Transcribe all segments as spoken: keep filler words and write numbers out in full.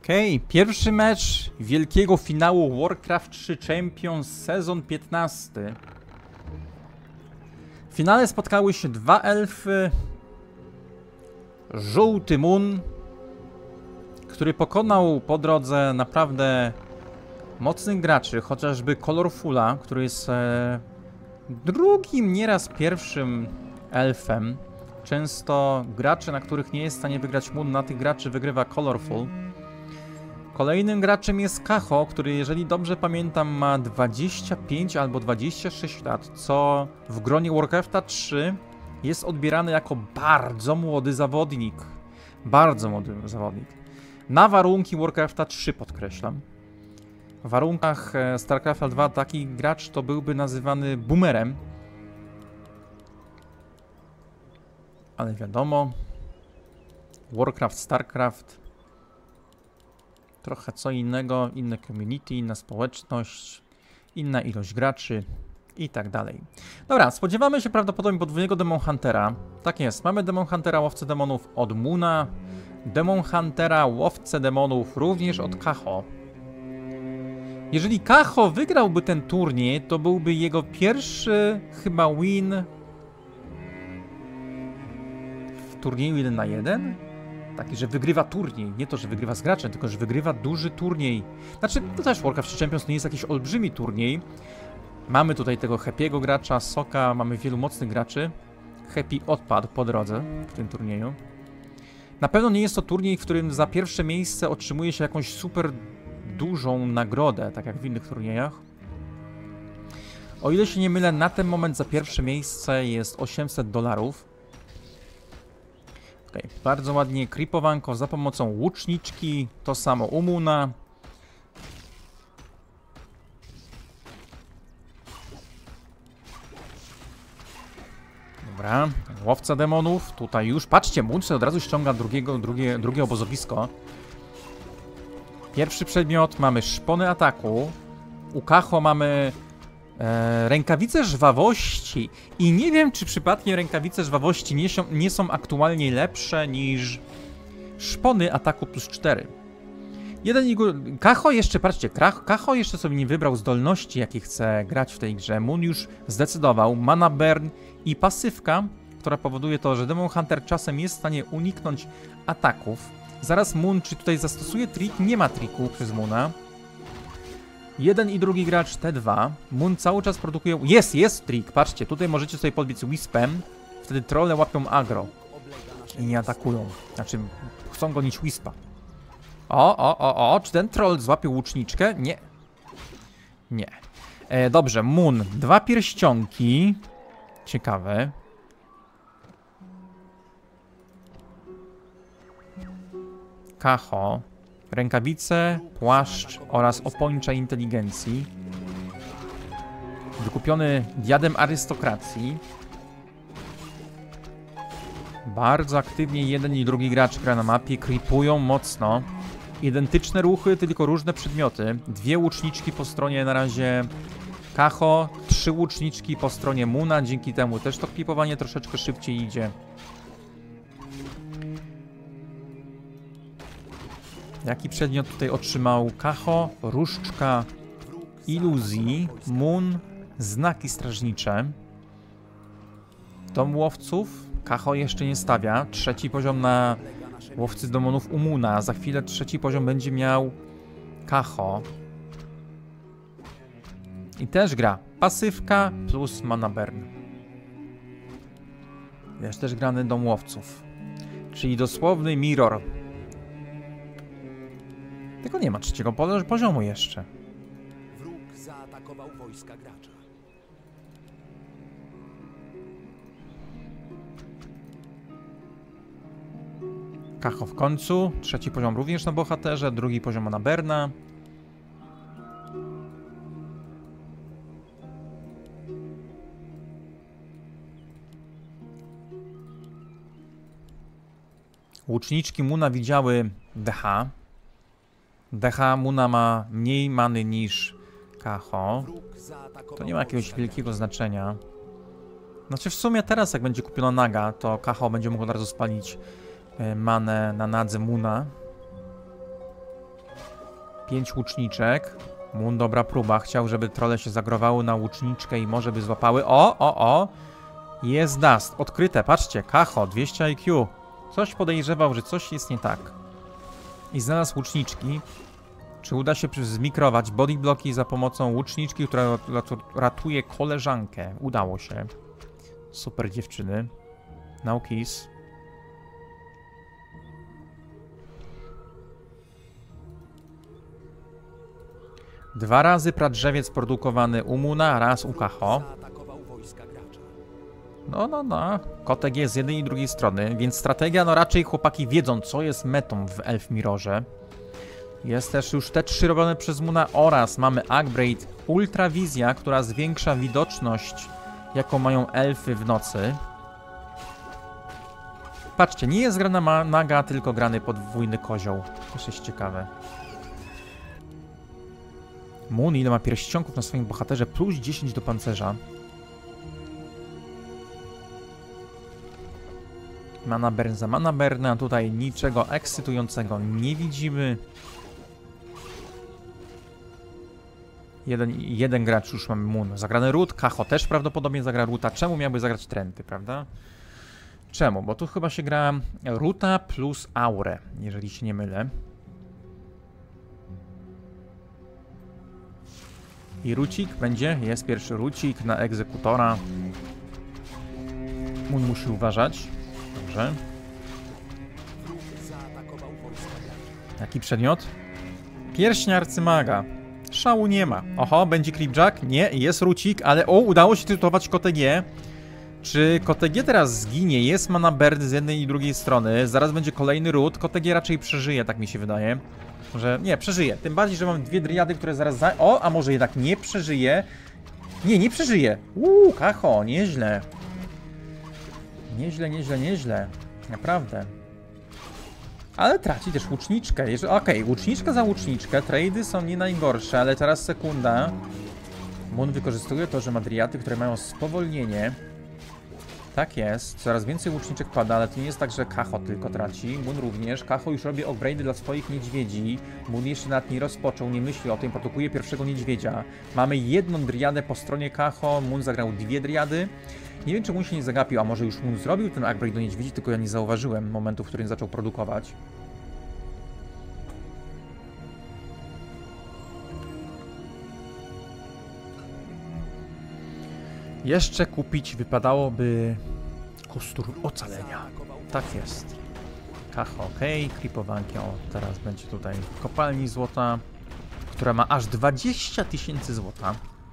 Okej, okay. Pierwszy mecz wielkiego finału Warcraft trzy Champions sezon piętnasty. W finale spotkały się dwa elfy. Żółty Moon, który pokonał po drodze naprawdę mocnych graczy, chociażby Colorfula, który jest e, drugim, nieraz pierwszym elfem. Często gracze, na których nie jest w stanie wygrać Moon, na tych graczy wygrywa Colorful. Kolejnym graczem jest Kaho, który, jeżeli dobrze pamiętam, ma dwadzieścia pięć albo dwadzieścia sześć lat, co w gronie Warcrafta trzy jest odbierany jako bardzo młody zawodnik. Bardzo młody zawodnik. Na warunki Warcrafta trzy, podkreślam. W warunkach StarCrafta dwa taki gracz to byłby nazywany boomerem. Ale wiadomo, Warcraft, StarCraft, trochę co innego, inne community, inna społeczność, inna ilość graczy i tak dalej. Dobra, spodziewamy się prawdopodobnie podwójnego Demon Huntera. Tak jest, mamy Demon Huntera, łowcę demonów od Moona, Demon Huntera, łowcę demonów również od Kaho. Jeżeli Kaho wygrałby ten turniej, to byłby jego pierwszy chyba win w turnieju jeden na jeden? Taki, że wygrywa turniej. Nie to, że wygrywa z graczem, tylko że wygrywa duży turniej. Znaczy, to też Warcraft trzy Champions to nie jest jakiś olbrzymi turniej. Mamy tutaj tego Happy'ego gracza, Soka, mamy wielu mocnych graczy. Happy odpadł po drodze w tym turnieju. Na pewno nie jest to turniej, w którym za pierwsze miejsce otrzymuje się jakąś super dużą nagrodę, tak jak w innych turniejach. O ile się nie mylę, na ten moment za pierwsze miejsce jest osiemset dolarów. Okay, bardzo ładnie creepowanko za pomocą łuczniczki, to samo u Moona. Dobra, łowca demonów, tutaj już, patrzcie, Moon od razu ściąga drugiego, drugie, drugie obozowisko. Pierwszy przedmiot, mamy szpony ataku, u Kaho mamy e, rękawice żwawości i nie wiem, czy przypadkiem rękawice żwawości nie są, nie są aktualnie lepsze niż szpony ataku plus cztery. Jeden i Kaho jeszcze, patrzcie, Kaho jeszcze sobie nie wybrał zdolności, jakie chce grać w tej grze. Moon już zdecydował, mana burn i pasywka, która powoduje to, że Demon Hunter czasem jest w stanie uniknąć ataków. Zaraz Moon, czy tutaj zastosuje trik? Nie ma triku przez Moona. Jeden i drugi gracz T dwa. Moon cały czas produkuje... Jest, jest trik, patrzcie, tutaj możecie sobie podbiec Wispem. Wtedy trolle łapią aggro i nie atakują. Znaczy, chcą gonić Wispa. O, o, o, o, czy ten troll złapie łuczniczkę? Nie. Nie. E, dobrze, Moon. Dwa pierścionki. Ciekawe. Kaho. Rękawice, płaszcz oraz opończa inteligencji. Wykupiony diadem arystokracji. Bardzo aktywnie jeden i drugi gracz gra na mapie, creepują mocno. Identyczne ruchy, tylko różne przedmioty. Dwie łuczniczki po stronie na razie Kaho, trzy łuczniczki po stronie Moona, dzięki temu też to creepowanie troszeczkę szybciej idzie. Jaki przedmiot tutaj otrzymał Kaho? Różdżka iluzji, Moon, znaki strażnicze. Dom łowców. Kaho jeszcze nie stawia. Trzeci poziom na łowcy demonów u Moona. Za chwilę trzeci poziom będzie miał Kaho. I też gra pasywka plus mana burn. Jest też grany dom łowców. Czyli dosłowny mirror. Tylko nie ma trzeciego poziomu jeszcze. Wróg zaatakował wojska gracza. Kaho w końcu. Trzeci poziom również na bohaterze. Drugi poziom na Berna. Łuczniczki Moona widziały D H. D H Moona ma mniej many niż Kaho. To nie ma jakiegoś wielkiego znaczenia. Znaczy w sumie teraz, jak będzie kupiona naga, to Kaho będzie mógł od razu spalić manę na nadze Moona. Pięć łuczniczek. Mun, dobra próba. Chciał, żeby trolle się zagrowały na łuczniczkę i może by złapały. O, o, o! Jest dust. Odkryte, patrzcie. Kacho, dwieście I Q. Coś podejrzewał, że coś jest nie tak. I znalazł łuczniczki. Czy uda się zmikrować bodyblocki za pomocą łuczniczki, która ratuje koleżankę? Udało się. Super dziewczyny. Now kiss. Dwa razy pradrzewiec produkowany u Muna, raz u Kacho. No, no, no. Kotek jest z jednej i drugiej strony, więc strategia, no raczej chłopaki wiedzą, co jest metą w Elf Mirrorze. Jest też już te trzy robione przez Muna oraz mamy upgrade Ultrawizja, która zwiększa widoczność, jaką mają elfy w nocy. Patrzcie, nie jest grana naga, tylko grany podwójny kozioł. Też jest ciekawe. Moon ile ma pierścionków na swoim bohaterze? Plus dziesięć do pancerza. Mana burn za mana burn, a tutaj niczego ekscytującego nie widzimy. Jeden, jeden gracz już mamy Moon. Zagrany Root, Kacho też prawdopodobnie zagra Roota. Czemu miałby zagrać Trenty, prawda? Czemu? Bo tu chyba się gra Roota plus Aurę, jeżeli się nie mylę. I Rucik będzie? Jest pierwszy Rucik na egzekutora. Moon musi uważać. Dobrze. Jaki przedmiot? Pierścień arcymaga. Szału nie ma. Oho, będzie Creepjack? Nie, jest Rucik, ale o, udało się tytułować K T G. Czy K T G teraz zginie? Jest mana bird z jednej i drugiej strony. Zaraz będzie kolejny Root. K T G raczej przeżyje, tak mi się wydaje. Że nie, przeżyje. Tym bardziej, że mam dwie driady, które zaraz za... O, a może jednak nie przeżyje? Nie, nie przeżyje. Uuu, Kacho, nieźle. Nieźle, nieźle, nieźle. Naprawdę. Ale traci też łuczniczkę. Okej, okay, łuczniczka za łuczniczkę. Trady są nie najgorsze, ale teraz sekunda. Moon wykorzystuje to, że ma driady, które mają spowolnienie. Tak jest. Coraz więcej łuczniczek pada, ale to nie jest tak, że Kacho tylko traci. Moon również. Kacho już robi upgrade'y dla swoich niedźwiedzi. Moon jeszcze nawet nie rozpoczął, nie myśli o tym. Produkuje pierwszego niedźwiedzia. Mamy jedną driadę po stronie Kacho. Moon zagrał dwie driady. Nie wiem, czy Moon się nie zagapił, a może już Moon zrobił ten upgrade do niedźwiedzi, tylko ja nie zauważyłem momentu, w którym zaczął produkować. Jeszcze kupić wypadałoby kostur ocalenia. Tak jest. Kacho, ok. Creepowanki, o, teraz będzie tutaj kopalni złota, która ma aż dwadzieścia tysięcy złota.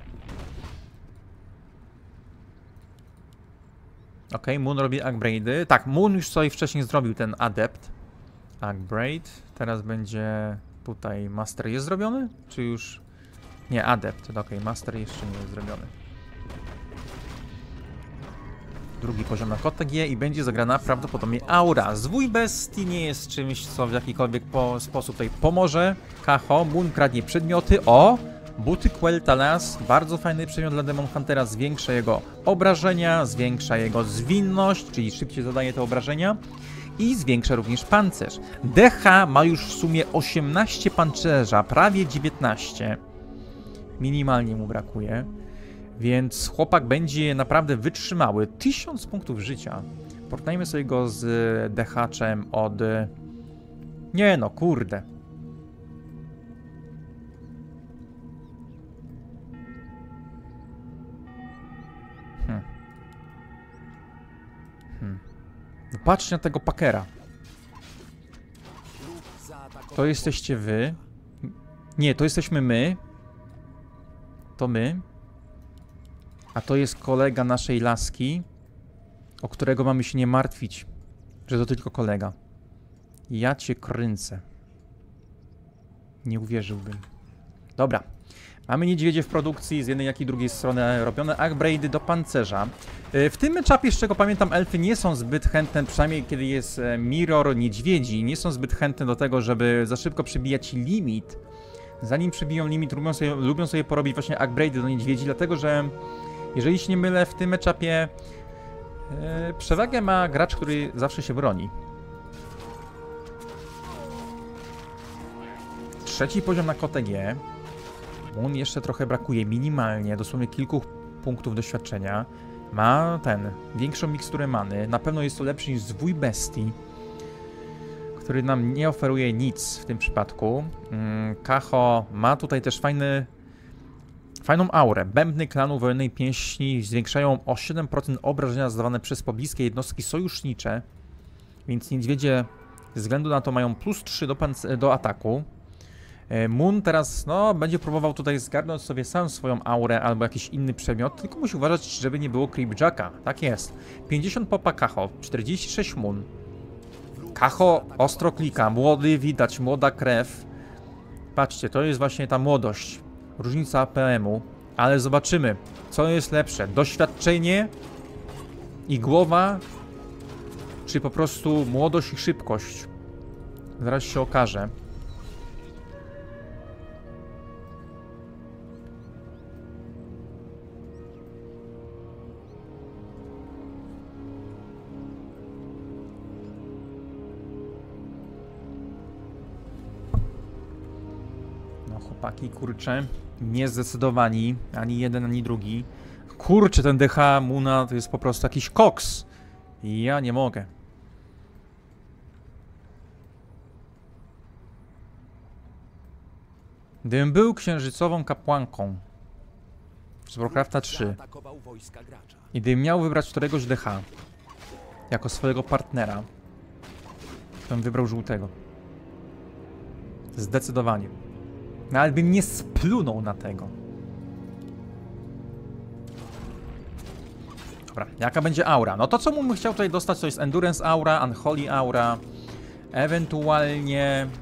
Ok, Moon robi upgrade'y. Tak, Moon już sobie wcześniej zrobił ten adept. Upgrade. Teraz będzie tutaj master jest zrobiony? Czy już... Nie, adept. Ok, master jeszcze nie jest zrobiony. Drugi poziom na K T G i będzie zagrana prawdopodobnie Aura. Zwój bestii nie jest czymś, co w jakikolwiek po sposób tutaj pomoże. Kacho, Moon kradnie przedmioty. O! Buty Quel'Thalas, bardzo fajny przedmiot dla Demon Huntera, zwiększa jego obrażenia, zwiększa jego zwinność, czyli szybciej zadaje te obrażenia i zwiększa również pancerz. D H ma już w sumie osiemnaście pancerza, prawie dziewiętnaście. Minimalnie mu brakuje, więc chłopak będzie naprawdę wytrzymały. tysiąc punktów życia. Porównajmy sobie go z D H-em od... Nie no, kurde. Hmm. Hmm. No patrzcie na tego Packera. To jesteście wy. Nie, to jesteśmy my. To my. A to jest kolega naszej laski, o którego mamy się nie martwić, że to tylko kolega. Ja cię kręcę. Nie uwierzyłbym. Dobra. Mamy niedźwiedzie w produkcji, z jednej jak i drugiej strony robione upgrade'y do pancerza. W tym matchupie, z czego pamiętam, elfy nie są zbyt chętne, przynajmniej kiedy jest mirror niedźwiedzi, nie są zbyt chętne do tego, żeby za szybko przebijać limit. Zanim przebiją limit, lubią sobie, lubią sobie porobić właśnie upgrade'y do niedźwiedzi, dlatego że jeżeli się nie mylę, w tym matchupie yy, przewagę ma gracz, który zawsze się broni. trzeci poziom na K T G. Moon jeszcze trochę brakuje, minimalnie, dosłownie kilku punktów doświadczenia. Ma ten, większą miksturę many. Na pewno jest to lepszy niż zwój bestii, który nam nie oferuje nic w tym przypadku. Kaho ma tutaj też fajny, fajną aurę. Bębny klanu wojennej pięści zwiększają o siedem procent obrażenia zadawane przez pobliskie jednostki sojusznicze, więc niedźwiedzie ze względu na to mają plus trzy do, do ataku. Moon teraz no, będzie próbował tutaj zgarnąć sobie sam swoją aurę albo jakiś inny przedmiot, tylko musi uważać, żeby nie było Creepjacka. Tak jest. pięćdziesiąt popa Kaho, czterdzieści sześć Moon. Kaho ostro klika, młody widać, młoda krew. Patrzcie, to jest właśnie ta młodość. Różnica A P M-u. Ale zobaczymy, co jest lepsze. Doświadczenie i głowa, czy po prostu młodość i szybkość. Zaraz się okaże. Chłopaki, kurczę, niezdecydowani, ani jeden, ani drugi. Kurczę, ten D H Moona to jest po prostu jakiś koks. Ja nie mogę. Gdybym był księżycową kapłanką z Warcrafta trzy i gdybym miał wybrać któregoś D H jako swojego partnera, to bym wybrał żółtego. Zdecydowanie. No ale bym nie splunął na tego. Dobra, jaka będzie aura? No to co bym chciał tutaj dostać, to jest Endurance Aura, Unholy Aura, ewentualnie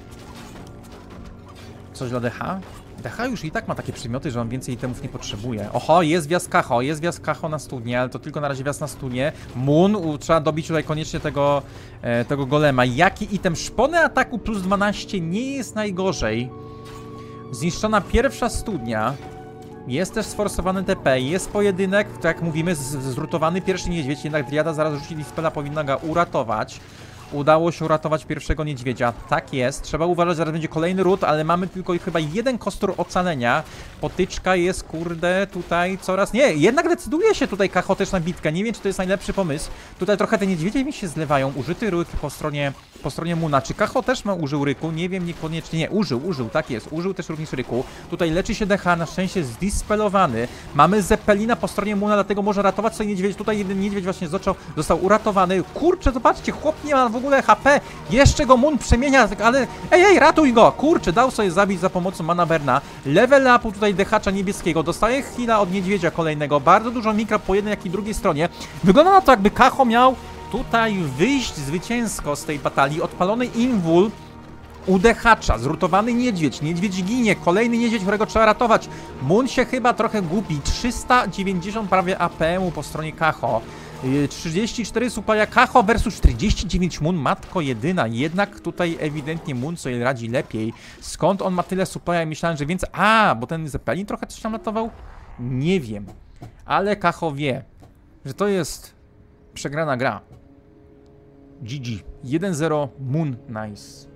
coś dla D H? D H już i tak ma takie przedmioty, że on więcej itemów nie potrzebuje. Oho, jest wjazd Kaho, jest wjazd Kaho na studnię, ale to tylko na razie wjazd na studnię. Moon, u, trzeba dobić tutaj koniecznie tego, e, tego golema. Jaki item? Szpony ataku plus dwanaście nie jest najgorzej. Zniszczona pierwsza studnia. Jest też sforsowany T P, jest pojedynek, tak jak mówimy, zrutowany pierwszy niedźwiedź, jednak Driada zaraz rzucili spela, powinna go uratować. Udało się uratować pierwszego niedźwiedzia. Tak jest. Trzeba uważać, zaraz będzie kolejny ród, ale mamy tylko chyba jeden kostur ocalenia. Potyczka jest, kurde, tutaj coraz... Nie, jednak decyduje się tutaj Kaho też na bitkę. Nie wiem, czy to jest najlepszy pomysł. Tutaj trochę te niedźwiedzie mi się zlewają. Użyty ryk po stronie, po stronie Moona. Czy Kaho też ma użył ryku? Nie wiem, niekoniecznie. Nie, użył, użył, tak jest. Użył też również ryku. Tutaj leczy się D H, na szczęście zdispelowany. Mamy Zeppelina po stronie Moona, dlatego może ratować sobie niedźwiedź. Tutaj jeden niedźwiedź właśnie został, został uratowany. Kurczę, zobaczcie, chłop nie ma w ogóle H P. Jeszcze go Moon przemienia, ale... Ej, ej, ratuj go! Kurczę, dał sobie zabić za pomocą Mana Berna. Level upu tutaj Dehacza niebieskiego. Dostaje heala od niedźwiedzia kolejnego. Bardzo dużo mikro po jednej, jak i drugiej stronie. Wygląda na to, jakby Kaho miał tutaj wyjść zwycięsko z tej batalii. Odpalony Invul u Dehacza. Zrutowany niedźwiedź. Niedźwiedź ginie. Kolejny niedźwiedź, którego trzeba ratować. Moon się chyba trochę gubi. trzysta dziewięćdziesiąt prawie A P M-u po stronie Kaho. trzydzieści cztery Supaja Kaho versus czterdzieści dziewięć Moon, matko jedyna. Jednak tutaj ewidentnie Moon sobie radzi lepiej. Skąd on ma tyle Supaja? Myślałem, że więcej... A, bo ten Zeppelin trochę coś tam latował? Nie wiem. Ale Kaho wie, że to jest przegrana gra. G G. jeden zero Moon, nice.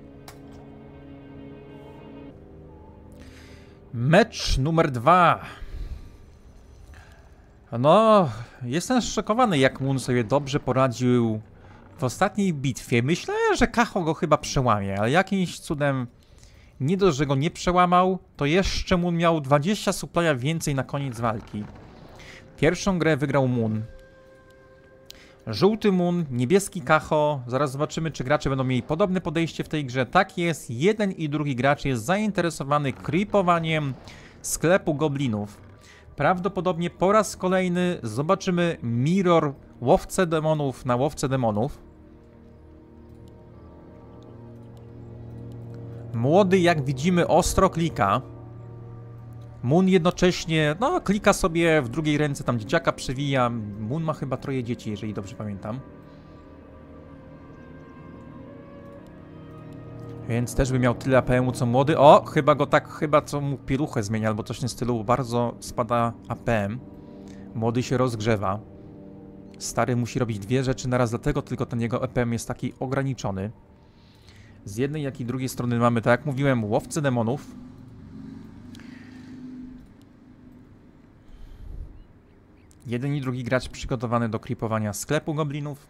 Mecz numer dwa. No, jestem zszokowany, jak Moon sobie dobrze poradził w ostatniej bitwie. Myślę, że Kaho go chyba przełamie, ale jakimś cudem nie dość, że go nie przełamał, to jeszcze Moon miał dwadzieścia supplya więcej na koniec walki. Pierwszą grę wygrał Moon. Żółty Moon, niebieski Kaho. Zaraz zobaczymy, czy gracze będą mieli podobne podejście w tej grze. Tak jest, jeden i drugi gracz jest zainteresowany creepowaniem sklepu goblinów. Prawdopodobnie po raz kolejny zobaczymy mirror łowcę demonów na łowcę demonów. Młody, jak widzimy, ostro klika. Moon jednocześnie, no, klika sobie w drugiej ręce, tam dzieciaka przewija. Moon ma chyba troje dzieci, jeżeli dobrze pamiętam. Więc też by miał tyle A P M-u co młody. O, chyba go tak, chyba co mu pieluchę zmienia, albo coś w tym stylu. Bardzo spada A P M. Młody się rozgrzewa. Stary musi robić dwie rzeczy naraz, dlatego tylko ten jego A P M jest taki ograniczony. Z jednej, jak i drugiej strony mamy, tak jak mówiłem, łowcy demonów. Jeden i drugi gracz przygotowany do creepowania sklepu goblinów.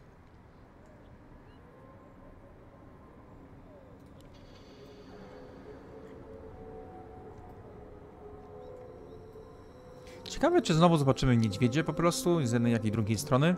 Ciekawe, czy znowu zobaczymy niedźwiedzie po prostu z jednej, jak i drugiej strony.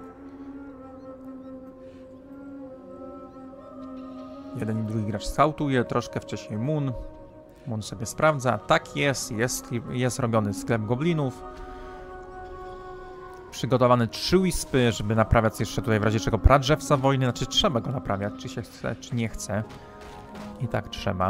Jeden i drugi gracz skautuje, troszkę wcześniej Moon. Moon sobie sprawdza. Tak jest, jest, jest robiony sklep goblinów. Przygotowane trzy wispy, żeby naprawiać jeszcze tutaj w razie czego pradrzewca wojny. Znaczy trzeba go naprawiać, czy się chce, czy nie chce. I tak trzeba.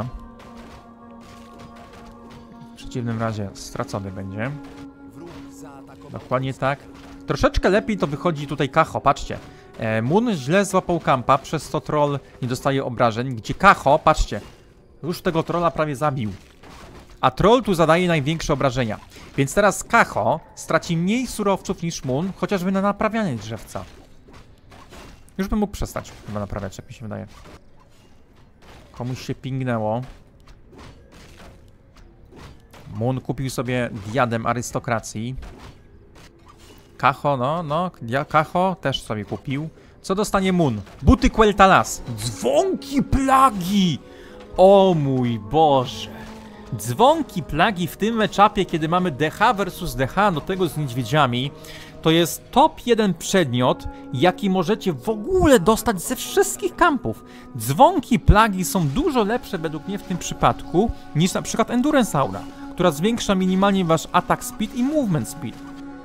W przeciwnym razie stracony będzie. Dokładnie tak. Troszeczkę lepiej to wychodzi tutaj Kaho, patrzcie. E, Moon źle złapał kampa, przez to troll nie dostaje obrażeń, gdzie Kaho, patrzcie, już tego trolla prawie zabił. A troll tu zadaje największe obrażenia. Więc teraz Kaho straci mniej surowców niż Moon, chociażby na naprawianie drzewca. Już bym mógł przestać chyba naprawiać, jak mi się wydaje. Komuś się pingnęło. Moon kupił sobie diadem arystokracji. Kaho, no, no, Kaho też sobie kupił. Co dostanie Moon? Buty Quel'Thalas. Dzwonki plagi! O mój Boże. Dzwonki plagi w tym meczapie, kiedy mamy D H versus D H, do tego z niedźwiedziami, to jest top jeden przedmiot, jaki możecie w ogóle dostać ze wszystkich kampów. Dzwonki plagi są dużo lepsze według mnie w tym przypadku, niż na przykład Endurance Aura, która zwiększa minimalnie wasz attack speed i movement speed.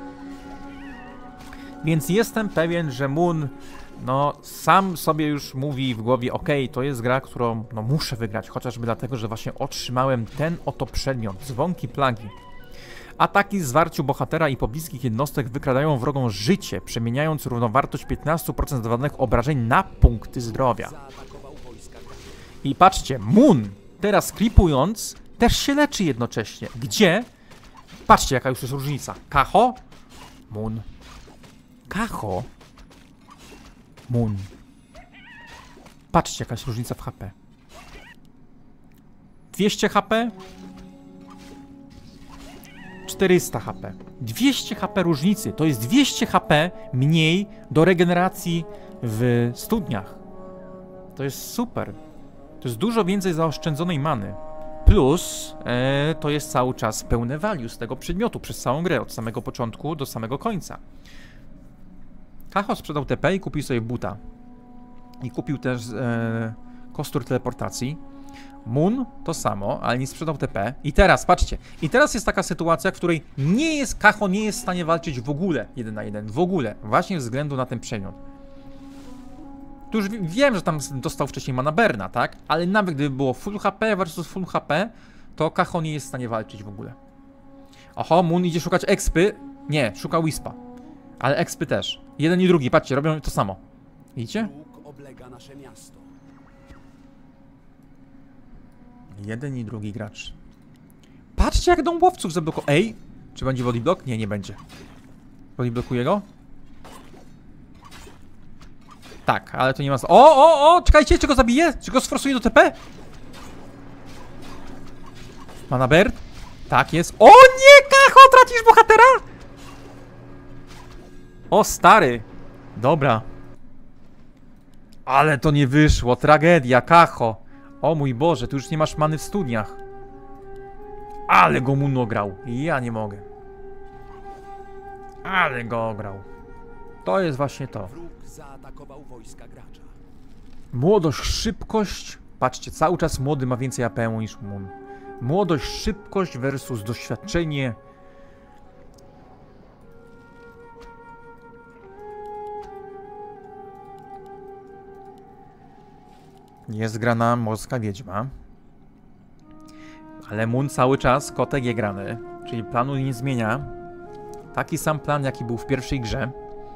Więc jestem pewien, że Moon, no, sam sobie już mówi w głowie, ok, to jest gra, którą, no, muszę wygrać, chociażby dlatego, że właśnie otrzymałem ten oto przedmiot, dzwonki plagi. Ataki w zwarciu bohatera i pobliskich jednostek wykradają wrogom życie, przemieniając równowartość piętnaście procent zadawanych obrażeń na punkty zdrowia. I patrzcie, Moon, teraz creepując, też się leczy jednocześnie. Gdzie? Patrzcie, jaka już jest różnica. Kaho? Moon. Kaho? Moon. Patrzcie, jaka jest różnica w H P. dwieście H P? czterysta H P. dwieście H P różnicy. To jest dwieście H P mniej do regeneracji w studniach. To jest super. To jest dużo więcej zaoszczędzonej many. Plus e, to jest cały czas pełne value z tego przedmiotu przez całą grę, od samego początku do samego końca. Kaho sprzedał T P i kupił sobie buta. I kupił też e, kostur teleportacji. Moon to samo, ale nie sprzedał T P. I teraz, patrzcie, i teraz jest taka sytuacja, w której nie jest, Kaho nie jest w stanie walczyć w ogóle jeden na jeden, w ogóle, właśnie ze względu na ten przedmiot. Tu już wiem, że tam dostał wcześniej mana Berna, tak? Ale nawet gdyby było full H P versus full H P, to Kaho nie jest w stanie walczyć w ogóle. Oho, Moon idzie szukać expy. Nie, szuka Wispa. Ale expy też. Jeden i drugi, patrzcie, robią to samo. Widzicie? Jeden i drugi gracz. Patrzcie, jak dom łowców zablokował. Ej, czy będzie bodyblock? Nie, nie będzie. Bodyblokuje go? Tak, ale to nie ma... O, o, o, czekajcie, czy go zabije? Czy go sforsuje do T P? Mana Bert? Tak jest. O nie, Kaho, tracisz bohatera! O, stary. Dobra. Ale to nie wyszło, tragedia, Kaho. O mój Boże, tu już nie masz many w studniach. Ale go Moon ograł. Ja nie mogę. Ale go ograł. To jest właśnie to. Młodość, szybkość. Patrzcie, cały czas młody ma więcej A P M niż Moon. Młodość, szybkość versus doświadczenie. Jest grana Morska Wiedźma. Ale Moon cały czas kotek je grany. Czyli planu nie zmienia. Taki sam plan, jaki był w pierwszej grze.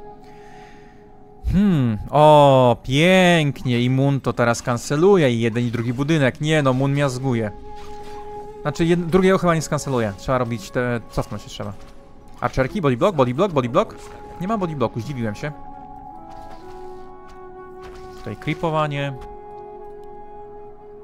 Hmm, o, pięknie. I Moon to teraz kanceluje. I jeden i drugi budynek. Nie no, Moon miazguje. Znaczy, jed... drugiego chyba nie skanceluje. Trzeba robić te... Cofnąć się trzeba. Archerki, bodyblock, bodyblock, bodyblock. Nie ma bodyblocku, zdziwiłem się. Tutaj creepowanie.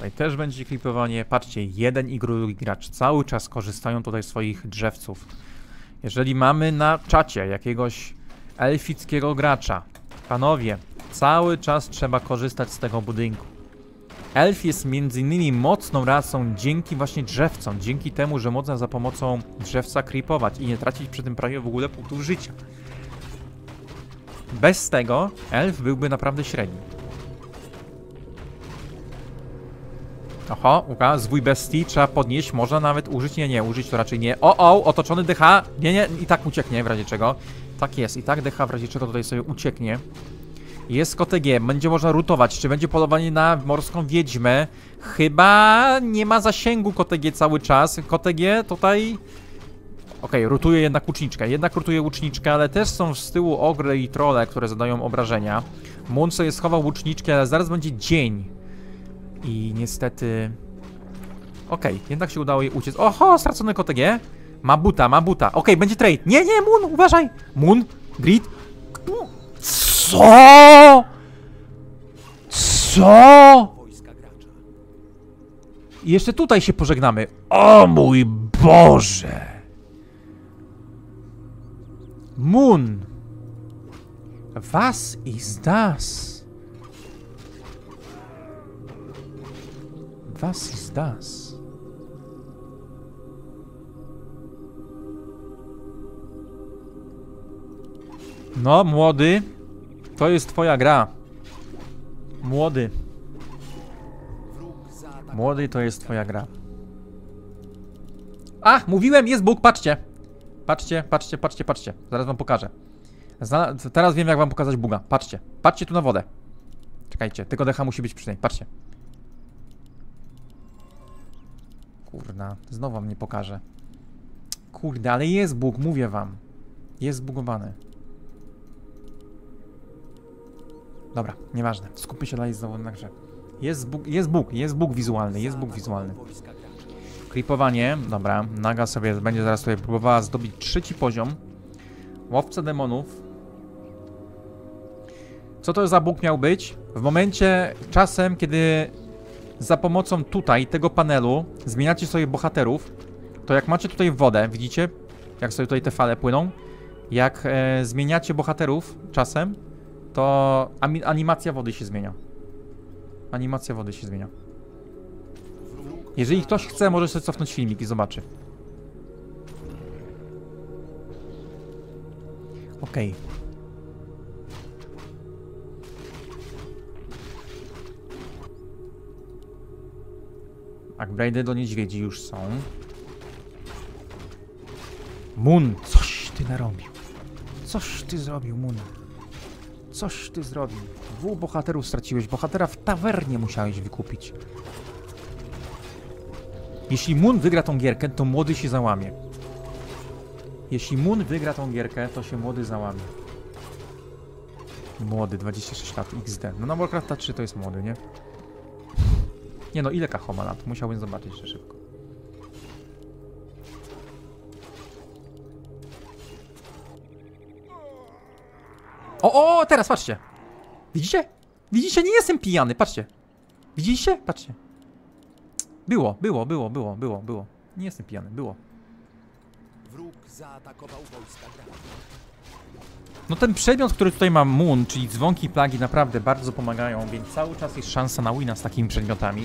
Tutaj też będzie klipowanie. Patrzcie, jeden i drugi gracz cały czas korzystają tutaj z swoich drzewców. Jeżeli mamy na czacie jakiegoś elfickiego gracza, panowie, cały czas trzeba korzystać z tego budynku. Elf jest między innymi mocną rasą dzięki właśnie drzewcom, dzięki temu, że można za pomocą drzewca creepować i nie tracić przy tym prawie w ogóle punktów życia. Bez tego elf byłby naprawdę średni. Oho, uka, zwój bestii trzeba podnieść, można nawet użyć, nie, nie, użyć to raczej nie. O, o, otoczony D H, nie, nie, i tak ucieknie w razie czego. Tak jest, i tak D H w razie czego tutaj sobie ucieknie. Jest K T G, będzie można rutować, czy będzie polowanie na morską wiedźmę. Chyba nie ma zasięgu K T G cały czas, K T G tutaj... Okej, okay, rutuje jednak łuczniczkę, jednak rutuje łuczniczkę, ale też są z tyłu ogry i trolle, które zadają obrażenia. Moon sobie schował łuczniczkę, ale zaraz będzie dzień. I niestety... Okej, okay, jednak się udało jej uciec. Oho, stracony K T G. Ma buta, ma buta. Okej, okay, będzie trade. Nie, nie, Moon, uważaj. Moon, grid. Co? Co? I jeszcze tutaj się pożegnamy. O mój Boże. Moon. Was ist das? Was ist das? No, młody, to jest twoja gra. Młody. Młody, to jest twoja gra. A, mówiłem, jest Bóg, patrzcie. Patrzcie, patrzcie, patrzcie, patrzcie. Zaraz wam pokażę. Zna teraz wiem, jak wam pokazać buga. Patrzcie, patrzcie tu na wodę. Czekajcie, tylko D H musi być przynajmniej, patrzcie. Kurna, znowu wam nie pokażę. Kurde, ale jest Bóg, mówię wam. Jest zbugowany. Dobra, nieważne. Skupmy się dalej znowu na grze. Jest Bóg, jest Bóg, jest Bóg wizualny, jest Bóg wizualny. Creepowanie, dobra. Naga sobie będzie zaraz tutaj próbowała zdobyć trzeci poziom. Łowca demonów. Co to za Bóg miał być? W momencie, czasem, kiedy za pomocą tutaj, tego panelu, zmieniacie sobie bohaterów, to jak macie tutaj wodę, widzicie? Jak sobie tutaj te fale płyną? Jak e, zmieniacie bohaterów czasem, to animacja wody się zmienia. Animacja wody się zmienia. Jeżeli ktoś chce, może sobie cofnąć filmik i zobaczy. Okej. Okay. Upgrade'y do niedźwiedzi już są. Moon, coś ty narobił. Coś ty zrobił, Moon. Coś ty zrobił. Dwóch bohaterów straciłeś. Bohatera w tawernie musiałeś wykupić. Jeśli Moon wygra tą gierkę, to młody się załamie. Jeśli Moon wygra tą gierkę, to się młody załamie. Młody, dwadzieścia sześć lat, X D. No na Warcrafta trzy to jest młody, nie? Nie no, ile Kaho ma lat? Musiałbym zobaczyć jeszcze szybko. O, o, teraz patrzcie. Widzicie? Widzicie? Nie jestem pijany, patrzcie. Widzicie? Patrzcie. Było, było, było, było, było, było. Nie jestem pijany, było. Wróg zaatakował wojska gracza. No ten przedmiot, który tutaj ma Moon, czyli dzwonki plagi, naprawdę bardzo pomagają, więc cały czas jest szansa na wina z takimi przedmiotami.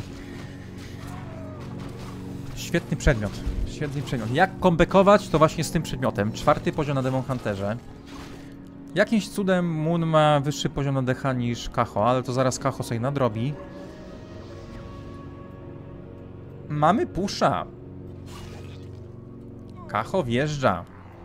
Świetny przedmiot, świetny przedmiot. Jak comebackować, to właśnie z tym przedmiotem. Czwarty poziom na Demon Hunterze. Jakimś cudem Moon ma wyższy poziom na D H niż Kaho, ale to zaraz Kaho sobie nadrobi. Mamy pusza. Kaho wjeżdża.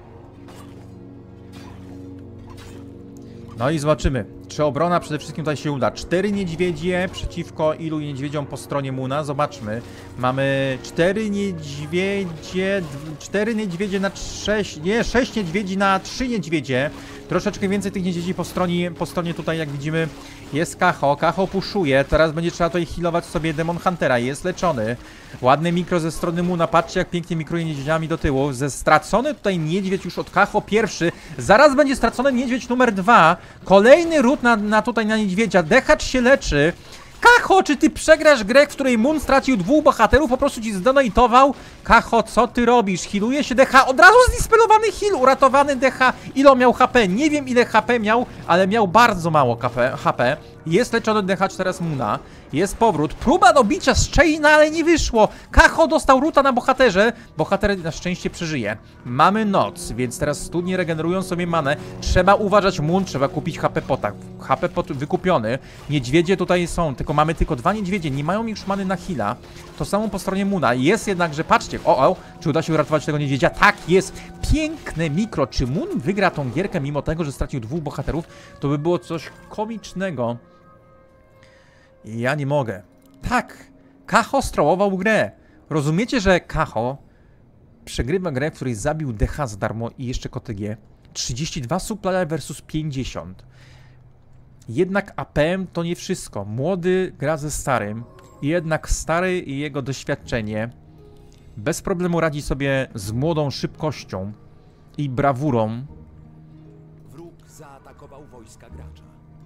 No i zobaczymy, czy obrona przede wszystkim tutaj się uda. Cztery niedźwiedzie przeciwko ilu niedźwiedziom po stronie Moona? Zobaczmy. Mamy cztery niedźwiedzie, cztery niedźwiedzie na sześć, nie, sześć niedźwiedzi na trzy niedźwiedzie. Troszeczkę więcej tych niedźwiedzi po stronie, po stronie tutaj, jak widzimy, jest Kaho. Kaho puszuje, teraz będzie trzeba tutaj healować sobie Demon Huntera, jest leczony. Ładne mikro ze strony Moona, patrzcie jak pięknie mikruje niedźwiedziami do tyłu. Ze stracony tutaj niedźwiedź już od Kaho pierwszy, zaraz będzie stracony niedźwiedź numer dwa. Kolejny ród na, na tutaj na niedźwiedzia, Dehacz się leczy. Kacho, czy ty przegrasz grę, w której Moon stracił dwóch bohaterów, po prostu ci zdonatował? Kacho, co ty robisz? Healuje się D H, od razu zdispelowany heal, uratowany D H. Ile on miał H P? Nie wiem ile H P miał, ale miał bardzo mało H P. Jest leczony D H teraz Moona. Jest powrót. Próba dobicia z Chaina, ale nie wyszło. Kacho dostał ruta na bohaterze. Bohater na szczęście przeżyje. Mamy noc, więc teraz studnie regenerują sobie manę. Trzeba uważać Moon, trzeba kupić H P potak. H P pot wykupiony. Niedźwiedzie tutaj są, tylko mamy tylko dwa niedźwiedzie. Nie mają już many na heala. To samo po stronie Moona. Jest jednak, że patrzcie. O, o, czy uda się uratować tego niedźwiedzia? Tak, jest. Piękne mikro. Czy Moon wygra tą gierkę mimo tego, że stracił dwóch bohaterów? To by było coś komicznego. Ja nie mogę. Tak, Kacho strołował grę. Rozumiecie, że Kacho przegrywa grę, w której zabił D H za darmo i jeszcze K T G. trzydzieści dwa supply versus pięćdziesiąt. Jednak A P M to nie wszystko. Młody gra ze starym. Jednak stary i jego doświadczenie bez problemu radzi sobie z młodą szybkością i brawurą. Wróg zaatakował wojska gracza.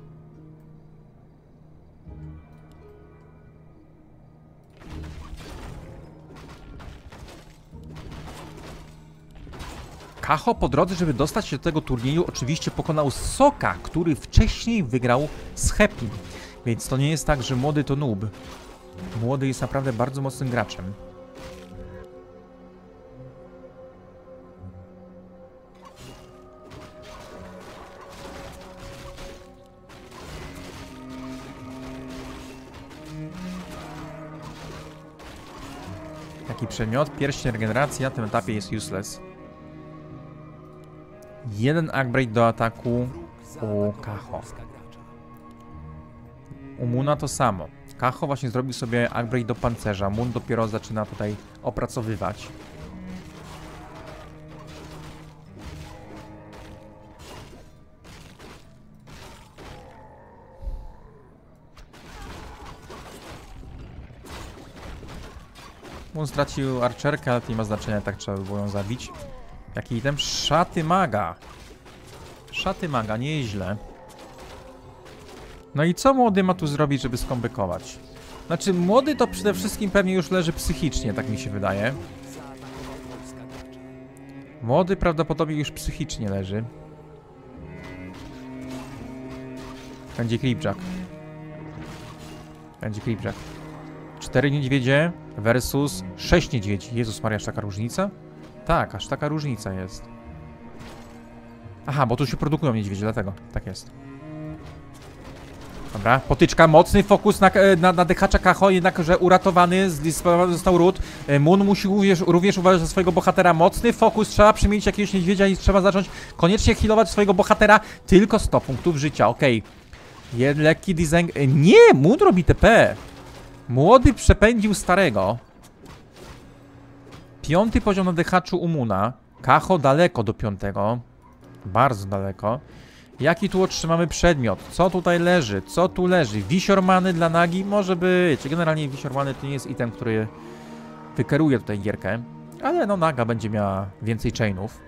Kacho po drodze, żeby dostać się do tego turnieju, oczywiście pokonał Soka, który wcześniej wygrał z Happy. Więc to nie jest tak, że młody to noob. Młody jest naprawdę bardzo mocnym graczem. Taki przedmiot, pierścień regeneracji na tym etapie jest useless. Jeden upgrade do ataku u Kacho. U Moona to samo. Kacho właśnie zrobił sobie upgrade do pancerza. Moon dopiero zaczyna tutaj opracowywać. Moon stracił archerkę, ale to nie ma znaczenia, tak trzeba by było ją zabić. Jaki item? Szaty maga. Szaty maga, nieźle. No i co młody ma tu zrobić, żeby skombykować? Znaczy, młody to przede wszystkim pewnie już leży psychicznie, tak mi się wydaje. Młody prawdopodobnie już psychicznie leży. Będzie Creepjack. Będzie Creepjack. Cztery niedźwiedzie versus sześć niedźwiedzi. Jezus Maria, aż taka różnica? Tak, aż taka różnica jest. Aha, bo tu się produkują niedźwiedzie, dlatego. Tak jest. Dobra, potyczka, mocny fokus na, na, na D H Kacho, jednakże uratowany, zdysponowany został ród. Moon musi również, również uważać za swojego bohatera. Mocny fokus, trzeba przymienić jakiegoś niedźwiedzia i trzeba zacząć koniecznie healować swojego bohatera. Tylko sto punktów życia, okej. Okay. Lekki design... Nie, Moon robi T P. Młody przepędził starego. Piąty poziom na D H-u u Moona. Kacho daleko do piątego. Bardzo daleko. Jaki tu otrzymamy przedmiot? Co tutaj leży? Co tu leży? Wisiormany dla Nagi? Może być. Generalnie wisiormany to nie jest item, który wykeruje tutaj gierkę. Ale no Naga będzie miała więcej chainów.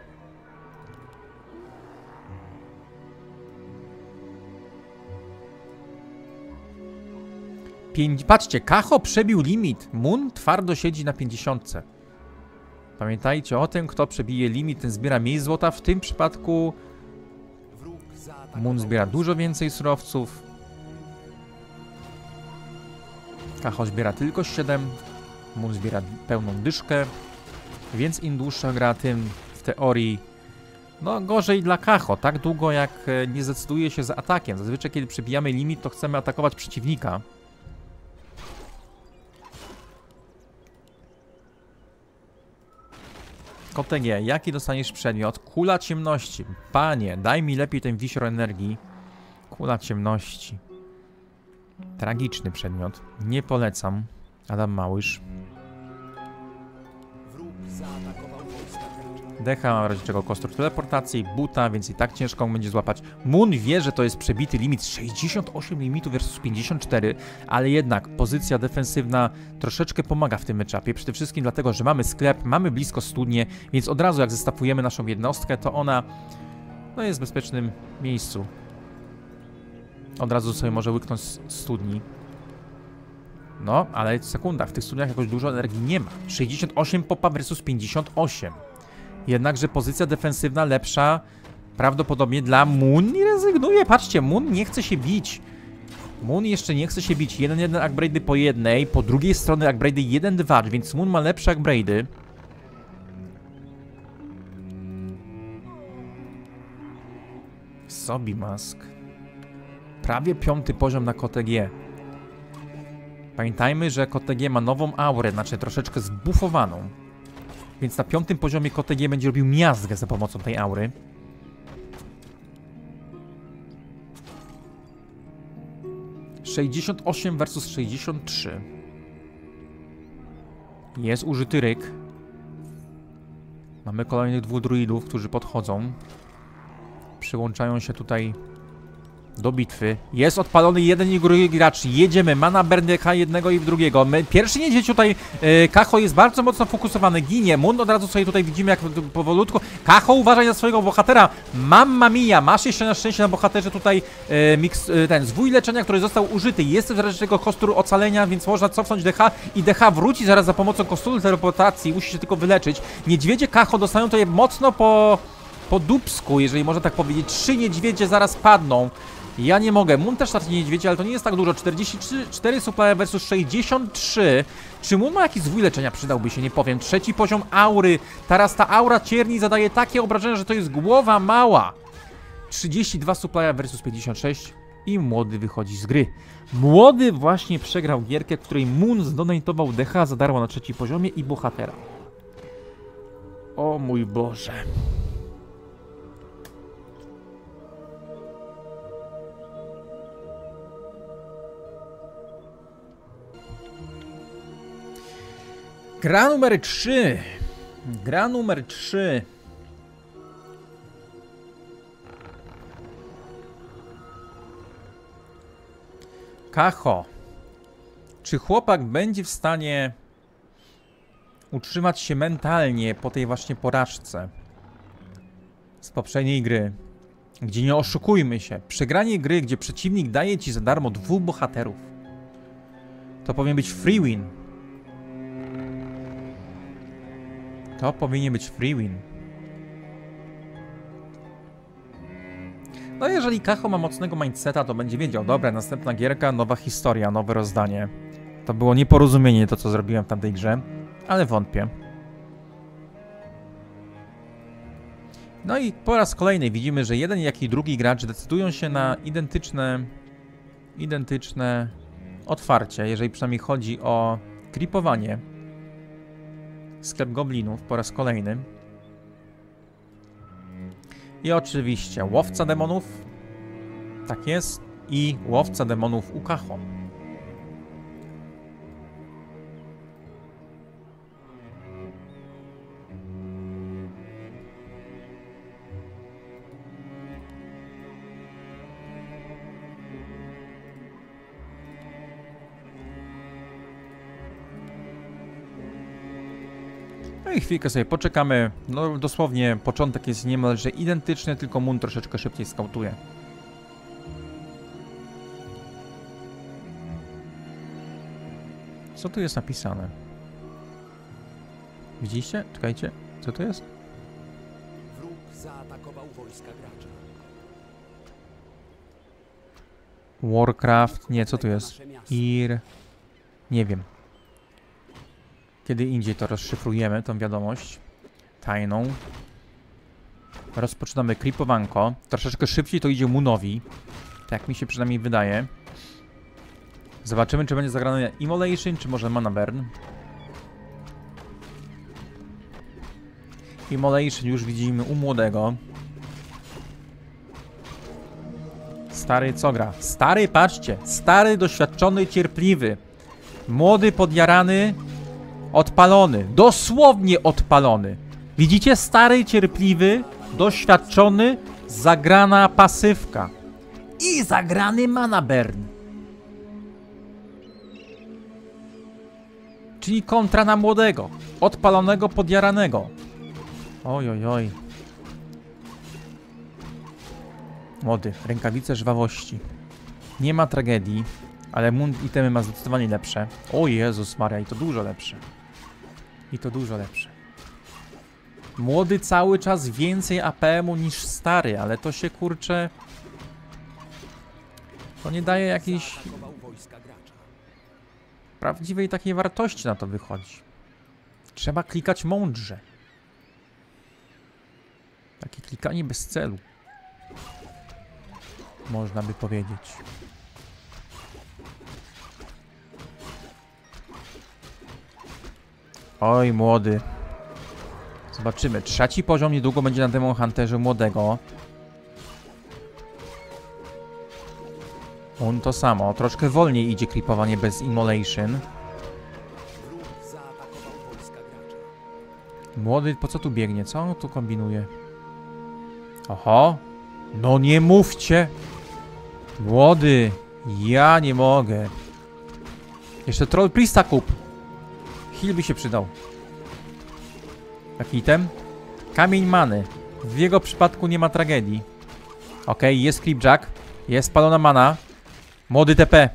Pięć... Patrzcie, Kacho przebił limit. Moon twardo siedzi na pięćdziesiątce. Pamiętajcie o tym, kto przebije limit, ten zbiera mniej złota. W tym przypadku Moon zbiera dużo więcej surowców. Kacho zbiera tylko siedem. Moon zbiera pełną dyszkę. Więc im dłuższa gra, tym w teorii no gorzej dla Kacho. Tak długo jak nie zdecyduje się za atakiem. Zazwyczaj kiedy przebijamy limit, to chcemy atakować przeciwnika. K T G, jaki dostaniesz przedmiot? Kula ciemności. Panie, daj mi lepiej ten wisior energii. Kula ciemności. Tragiczny przedmiot. Nie polecam. Adam Małysz. Decha ma w razie czego kostur teleportacji, buta, więc i tak ciężko mu będzie złapać. Moon wie, że to jest przebity limit sześćdziesiąt osiem limitów versus pięćdziesiąt cztery, ale jednak pozycja defensywna troszeczkę pomaga w tym meczapie. Przede wszystkim dlatego, że mamy sklep, mamy blisko studnię, więc od razu jak zestafujemy naszą jednostkę, to ona no, jest w bezpiecznym miejscu. Od razu sobie może łyknąć z studni. No, ale sekunda, w tych studniach jakoś dużo energii nie ma. sześćdziesiąt osiem popa versus pięćdziesiąt osiem. Jednakże pozycja defensywna lepsza prawdopodobnie dla Moon. Nie rezygnuje, patrzcie, Moon nie chce się bić. Moon jeszcze nie chce się bić. jeden jeden upgrade'y po jednej, po drugiej stronie upgrade'y jeden dwa, więc Moon ma lepsze upgrade'y. Sobi Mask. Prawie piąty poziom na K T G. Pamiętajmy, że K T G ma nową aurę, znaczy troszeczkę zbufowaną. Więc na piątym poziomie K T G będzie robił miazgę za pomocą tej aury. sześćdziesiąt osiem versus sześćdziesiąt trzy. Jest użyty ryk. Mamy kolejnych dwóch druidów, którzy podchodzą. Przyłączają się tutaj do bitwy. Jest odpalony jeden i drugi gracz. Jedziemy. Mana burn D H jednego i drugiego. My, pierwszy niedźwiedź tutaj. Yy, Kaho jest bardzo mocno fokusowany. Ginie. Moon od razu sobie tutaj widzimy jak powolutku. Kaho, uważaj na swojego bohatera. Mamma mia. Masz jeszcze na szczęście na bohaterze tutaj yy, mix, yy, ten zwój leczenia, który został użyty. Jest też tego kostur ocalenia, więc można cofnąć D H i D H wróci zaraz za pomocą kosturu teleportacji. Musi się tylko wyleczyć. Niedźwiedzie Kaho dostają tutaj mocno po, po dupsku, jeżeli można tak powiedzieć. Trzy niedźwiedzie zaraz padną. Ja nie mogę. Moon też traci niedźwiedzie, ale to nie jest tak dużo. czterdzieści cztery supply versus sześćdziesiąt trzy. Czy Moon ma jakiś zwój leczenia? Przydałby się, nie powiem. Trzeci poziom aury. Teraz ta aura cierni zadaje takie obrażenia, że to jest głowa mała. trzydzieści dwa supply versus pięćdziesiąt sześć. I młody wychodzi z gry. Młody właśnie przegrał gierkę, w której Moon zdonatował D H za darmo na trzecim poziomie i bohatera. O mój Boże. Gra numer trzy. Gra numer trzy. Kaho. Czy chłopak będzie w stanie utrzymać się mentalnie po tej właśnie porażce z poprzedniej gry? Gdzie nie oszukujmy się. Przegranie gry, gdzie przeciwnik daje ci za darmo dwóch bohaterów. To powinien być free win. To powinien być free win. No jeżeli Kaho ma mocnego mindseta, to będzie wiedział, dobra, następna gierka, nowa historia, nowe rozdanie. To było nieporozumienie to, co zrobiłem w tamtej grze, ale wątpię. No i po raz kolejny widzimy, że jeden jak i drugi gracz decydują się na identyczne, identyczne otwarcie, jeżeli przynajmniej chodzi o creepowanie. Sklep goblinów po raz kolejny. I oczywiście łowca demonów. Tak jest. I łowca demonów u Kaho. No i chwilkę sobie poczekamy. No dosłownie początek jest niemalże identyczny, tylko Moon troszeczkę szybciej skautuje. Co tu jest napisane? Widzicie? Czekajcie. Co to jest? Wróg zaatakował wojska gracza. Warcraft. Nie, co tu jest? Ir. Nie wiem. Kiedy indziej to rozszyfrujemy, tą wiadomość tajną. Rozpoczynamy creepowanko. Troszeczkę szybciej to idzie Moonowi. Tak mi się przynajmniej wydaje. Zobaczymy, czy będzie zagrane Immolation, czy może Mana Burn. Immolation już widzimy u młodego. Stary co gra? Stary, patrzcie. Stary, doświadczony, cierpliwy. Młody, podjarany. Odpalony, dosłownie odpalony. Widzicie? Stary, cierpliwy, doświadczony, zagrana pasywka. I zagrany Mana Burn. Czyli kontra na młodego. Odpalonego, podjaranego. Oj, oj, oj. Młody, rękawice żwawości. Nie ma tragedii. Ale Moon itemy ma zdecydowanie lepsze. O Jezus Maria, i to dużo lepsze. I to dużo lepsze. Młody cały czas więcej A P M-u niż stary, ale to się kurczę... To nie daje jakiejś... Zaatakował wojska gracza. prawdziwej takiej wartości na to wychodzi. Trzeba klikać mądrze. Takie klikanie bez celu. Można by powiedzieć. Oj, młody. Zobaczymy. Trzeci poziom niedługo będzie na Demon Hunterze młodego. On to samo. Troszkę wolniej idzie klipowanie bez Immolation. Wróg zaatakował wojska gracza. Młody, po co tu biegnie? Co on tu kombinuje? Oho. No nie mówcie. Młody. Ja nie mogę. Jeszcze Troll Priesta kup. Heal by się przydał. Jaki item? Kamień many. W jego przypadku nie ma tragedii. Ok, jest Creepjack. Jest spalona mana. Młody T P.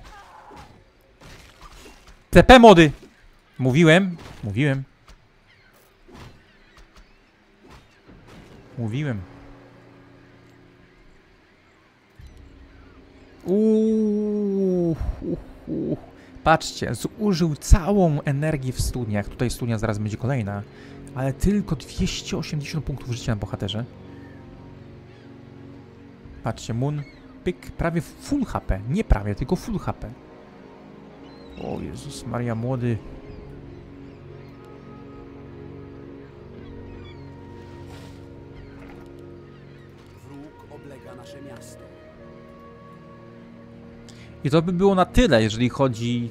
T P młody. Mówiłem. Mówiłem. Mówiłem. Uuu. Patrzcie, zużył całą energię w studniach. Tutaj studnia zaraz będzie kolejna. Ale tylko dwieście osiemdziesiąt punktów życia na bohaterze. Patrzcie, Moon. Pyk, prawie full H P. Nie prawie, tylko full H P. O Jezus Maria, młody. Wróg oblega nasze miasto. I to by było na tyle, jeżeli chodzi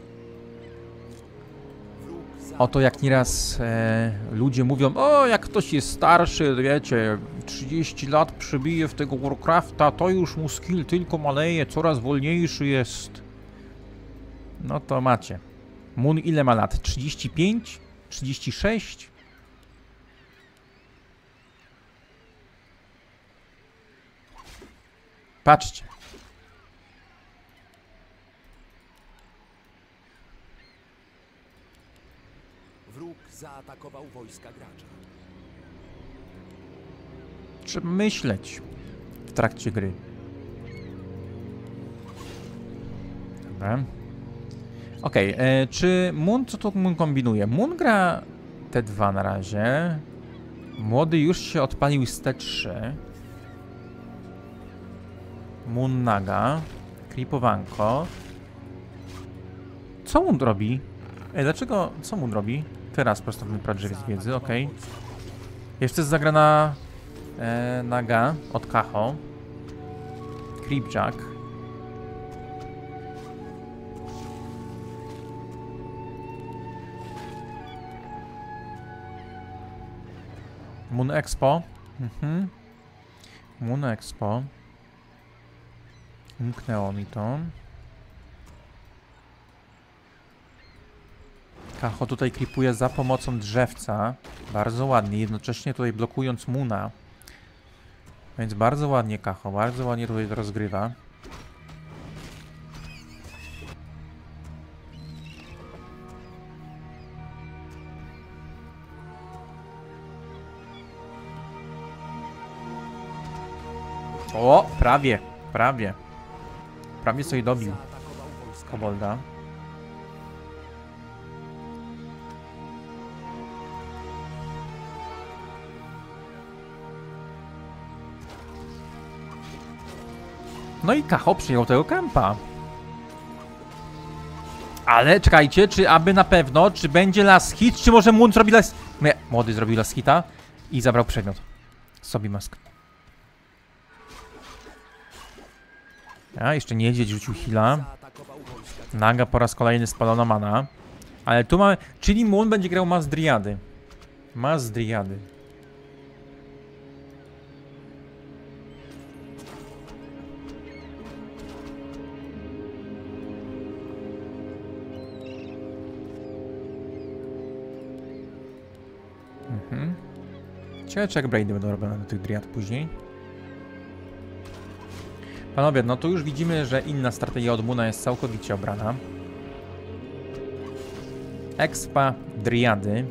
Wróg o to, jak nieraz e, ludzie mówią: o, jak ktoś jest starszy, wiecie, trzydzieści lat przybije w tego Warcrafta, to już mu skill tylko maleje, coraz wolniejszy jest. No to macie. Moon ile ma lat? trzydzieści pięć? trzydzieści sześć? Patrzcie. Wróg zaatakował wojska gracza. Trzeba myśleć w trakcie gry. Dobra. Okej, okay, czy Moon, co tu Moon kombinuje? Moon gra T dwa na razie. Młody już się odpalił z T trzy. Moon Naga. Creepowanko. Co Moon robi? Ej, dlaczego? Co Moon robi? Teraz prosto w drzewie z wiedzy, okej. Okay. Jeszcze jest zagrana e, Naga od Kaho. Creepjack. Moon Expo. Mhm. Moon Expo. Umknęło mi to. Kaho tutaj klipuje za pomocą drzewca. Bardzo ładnie, jednocześnie tutaj blokując Moona. Więc bardzo ładnie Kaho, bardzo ładnie tutaj to rozgrywa. O, prawie, prawie. Prawie sobie dobił Zaatakował wojska Kobolda. No i Kaho przyjął tego kempa. Ale czekajcie, czy aby na pewno, czy będzie last hit, czy może Moon zrobi last... Nie, młody zrobił last hita i zabrał przedmiot. Sobie mask. A, jeszcze niedźwiedź rzucił heala. zaatakował wojska. Naga po raz kolejny spalona mana. Ale tu mamy... Czyli Moon będzie grał Mas Driady. Mas Driady. Mhm. Ciekawe, czy jak Braidy będą robione do tych Driad później. Panowie, no tu już widzimy, że inna strategia od Moona jest całkowicie obrana. Expa, Driady.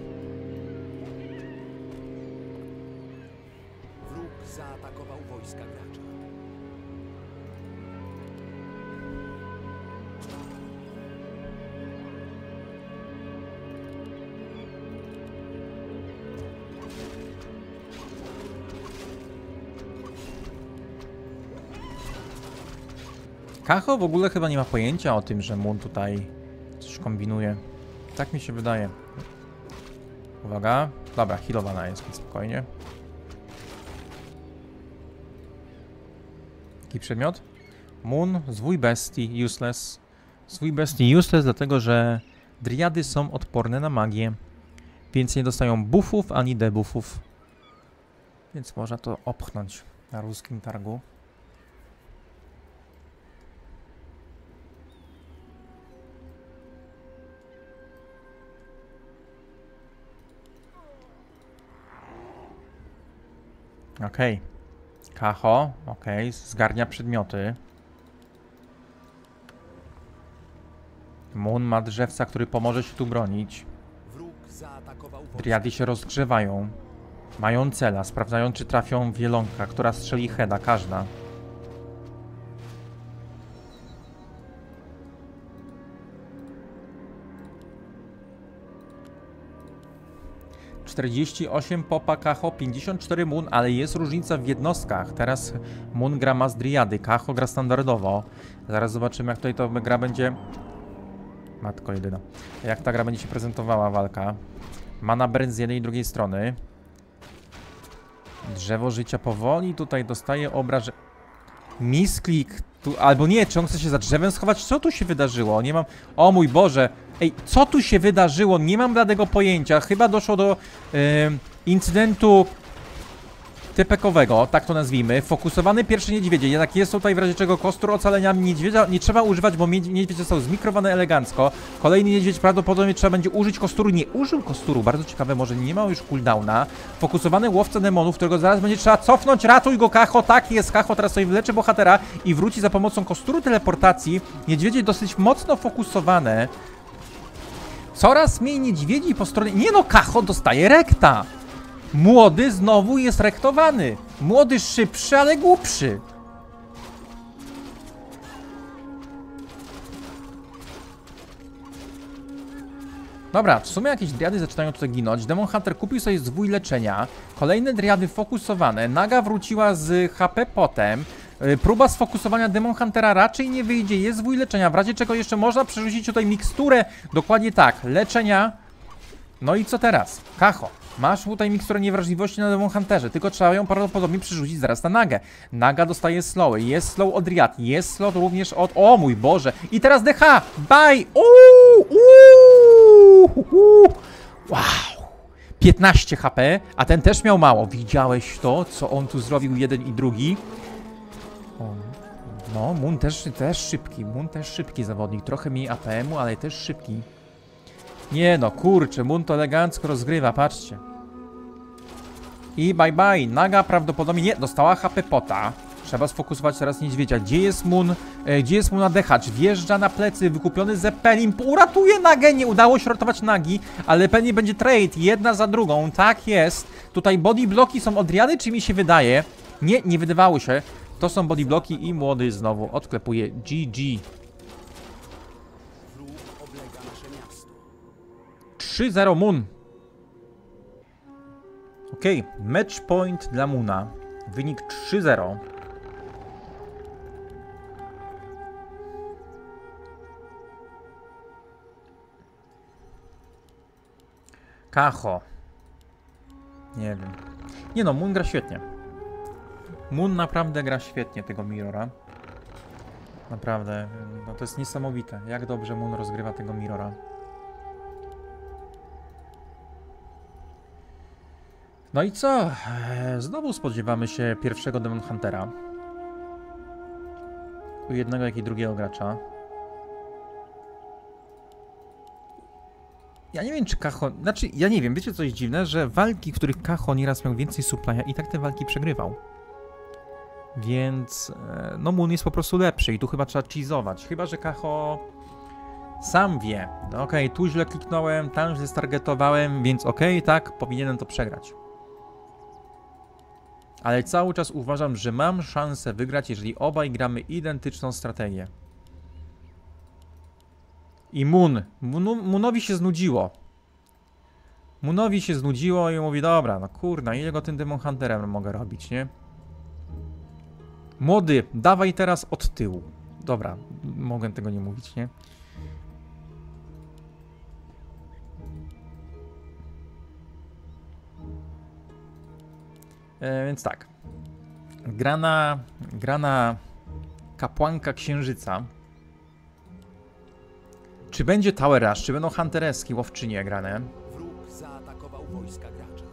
Wróg zaatakował wojska gracza. Kacho w ogóle chyba nie ma pojęcia o tym, że Moon tutaj coś kombinuje. Tak mi się wydaje. Uwaga. Dobra, healowana jest, więc spokojnie. Jaki przedmiot? Moon, zwój bestii, useless. Zwój bestii useless, dlatego że driady są odporne na magię. Więc nie dostają buffów ani debuffów. Więc można to opchnąć na ruskim targu. Okej. Okay. Kacho, okej, okay. Zgarnia przedmioty. Moon ma drzewca, który pomoże się tu bronić. Driady się rozgrzewają. Mają cela, sprawdzają, czy trafią wielonka, która strzeli heada, każda. czterdzieści osiem popa Kacho, pięćdziesiąt cztery Moon, ale jest różnica w jednostkach. Teraz Moon gra ma z Driady, Kacho gra standardowo. Zaraz zobaczymy, jak tutaj to gra będzie... Matko jedyna. Jak ta gra będzie się prezentowała, walka. Mana Brand z jednej i drugiej strony. Drzewo życia powoli tutaj dostaje obrażenia. Misklik. Tu, albo nie, czy on chce się za drzewem schować? Co tu się wydarzyło? Nie mam... O mój Boże! Ej, co tu się wydarzyło? Nie mam żadnego pojęcia. Chyba doszło do yy, incydentu typekowego, tak to nazwijmy. Fokusowany pierwszy niedźwiedzie. Jednak jest tutaj w razie czego kostur ocalenia niedźwiedzia nie trzeba używać, bo niedźwiedź został zmikrowany elegancko. Kolejny niedźwiedź prawdopodobnie trzeba będzie użyć kosturu. Nie użył kosturu, bardzo ciekawe, może nie ma już cooldowna. Fokusowany łowca demonów, którego zaraz będzie trzeba cofnąć. Ratuj go, Kacho, tak jest, Kacho teraz sobie wyleczy bohatera i wróci za pomocą kosturu teleportacji. Niedźwiedzie dosyć mocno fokusowane. Coraz mniej niedźwiedzi po stronie... Nie no, Kacho dostaje rekta! Młody znowu jest rektowany. Młody szybszy, ale głupszy. Dobra, w sumie jakieś driady zaczynają tutaj ginąć. Demon Hunter kupił sobie zwój leczenia. Kolejne driady fokusowane. Naga wróciła z H P potem. Próba sfokusowania Demon Huntera raczej nie wyjdzie. Jest zwój leczenia, w razie czego jeszcze można przerzucić tutaj miksturę. Dokładnie tak, leczenia. No i co teraz? Kacho, masz tutaj miksturę niewrażliwości na Demon Hunterze, tylko trzeba ją prawdopodobnie przerzucić zaraz na Nagę. Naga dostaje slowy, jest slow od Riad, jest slow również od... O mój Boże! I teraz D H! Bye! Uuu! Uuu! Wow! piętnaście H P, a ten też miał mało. Widziałeś to, co on tu zrobił, jeden i drugi? No, Moon też, też szybki, Moon też szybki zawodnik, trochę mniej A P M-u, ale też szybki. Nie no, kurczę, Moon to elegancko rozgrywa, patrzcie. I bye bye, Naga prawdopodobnie nie, dostała H P pota. Trzeba sfokusować teraz niedźwiedzia. Gdzie jest Moon? E, gdzie jest Moon na dehacz? Wjeżdża na plecy, wykupiony Zeppelin, uratuje Nagę, nie udało się ratować Nagi, ale pewnie będzie trade, jedna za drugą, tak jest. Tutaj body bloki są od Riady, czy mi się wydaje? Nie, nie wydawało się. To są body bloki i młody znowu odklepuje G G. trzy zero Moon. Ok, match point dla Moona. Wynik trzy zero. Kacho. Nie wiem. Nie no, Moon gra świetnie. Moon naprawdę gra świetnie tego Mirrora. Naprawdę, no to jest niesamowite, jak dobrze Moon rozgrywa tego Mirrora. No i co? Znowu spodziewamy się pierwszego Demon Huntera. U jednego, jak i drugiego gracza. Ja nie wiem, czy Kacho... Znaczy, ja nie wiem, wiecie co jest dziwne? Że walki, w których Kacho nieraz miał więcej supplya i tak te walki przegrywał. Więc e, no Moon jest po prostu lepszy i tu chyba trzeba cheezować. Chyba że Kacho sam wie. No okej, okay, tu źle kliknąłem, tam źle stargetowałem, więc okej, okay, tak, powinienem to przegrać. Ale cały czas uważam, że mam szansę wygrać, jeżeli obaj gramy identyczną strategię. I Moon. Moon Moonowi się znudziło. Moonowi się znudziło i mówi, dobra, no kurna, ile go tym Demon Hunterem mogę robić, nie? Młody, dawaj teraz od tyłu. Dobra, mogę tego nie mówić, nie? E, więc tak. Grana, grana kapłanka księżyca. Czy będzie Tower Rush, czy będą huntereski łowczynie grane? Wróg zaatakował wojska gracza.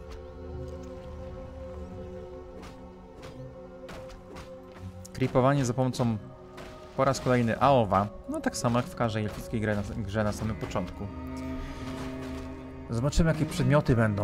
Creepowanie za pomocą po raz kolejny A O W A. No tak samo jak w każdej elfickiej grze na, grze na samym początku. Zobaczymy, jakie przedmioty będą.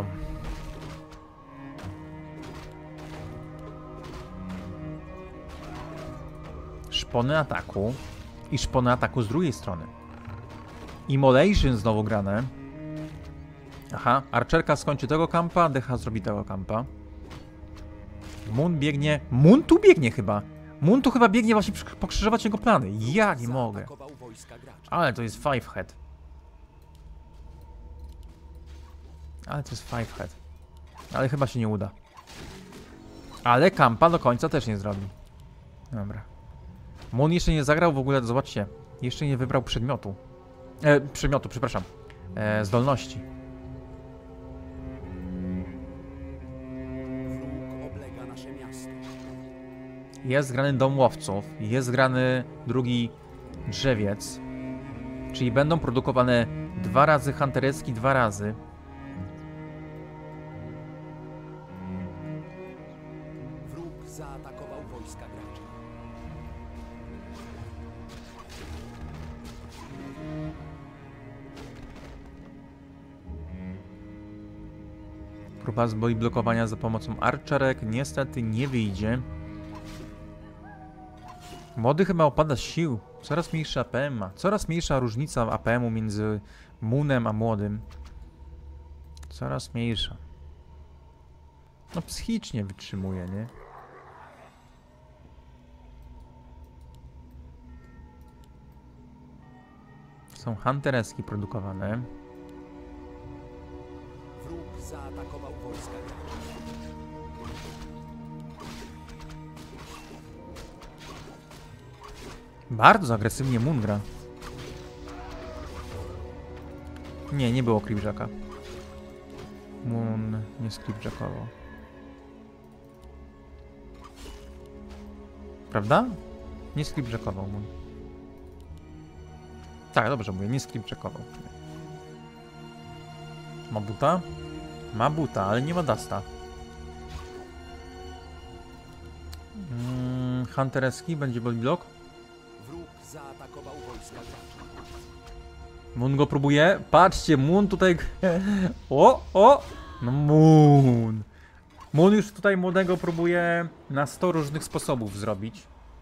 Szpony ataku i szpony ataku z drugiej strony. Immolation znowu grane. Aha, Archerka skończy tego kampa, Decha zrobi tego kampa. Moon biegnie... Moon tu biegnie chyba. Moon tu chyba biegnie właśnie pokrzyżować jego plany. Ja nie mogę. Ale to jest five head. Ale to jest five head. Ale chyba się nie uda. Ale kampa do końca też nie zrobi. Dobra. Moon jeszcze nie zagrał w ogóle, zobaczcie. Jeszcze nie wybrał przedmiotu. E, przedmiotu, przepraszam. E, zdolności. Wróg oblega nasze miasto. Jest grany dom łowców. Jest grany drugi drzewiec. Czyli będą produkowane dwa razy huntereski, dwa razy. Wróg zaatakował wojska gracza. Próba zboi blokowania za pomocą archerek niestety nie wyjdzie. Młody chyba opada z sił. Coraz mniejszy A P M ma. Coraz mniejsza różnica A P M-u między Moonem a młodym. Coraz mniejsza. No psychicznie wytrzymuje, nie? Są huntereski produkowane. Wróg zaatakował wojska gracza. Bardzo agresywnie Moon gra. Nie, nie było creepjacka. Moon nie creepjackował. Prawda? Nie creepjackował Moon. Tak, dobrze mówię, nie creepjackował. Ma buta? Ma buta, ale nie ma dasta. Mm, huntereski, będzie body block. Wróg zaatakował wojska gracza. Moon go próbuje. Patrzcie, Moon tutaj... O, o! No Moon. Moon już tutaj młodego próbuje na sto różnych sposobów zrobić.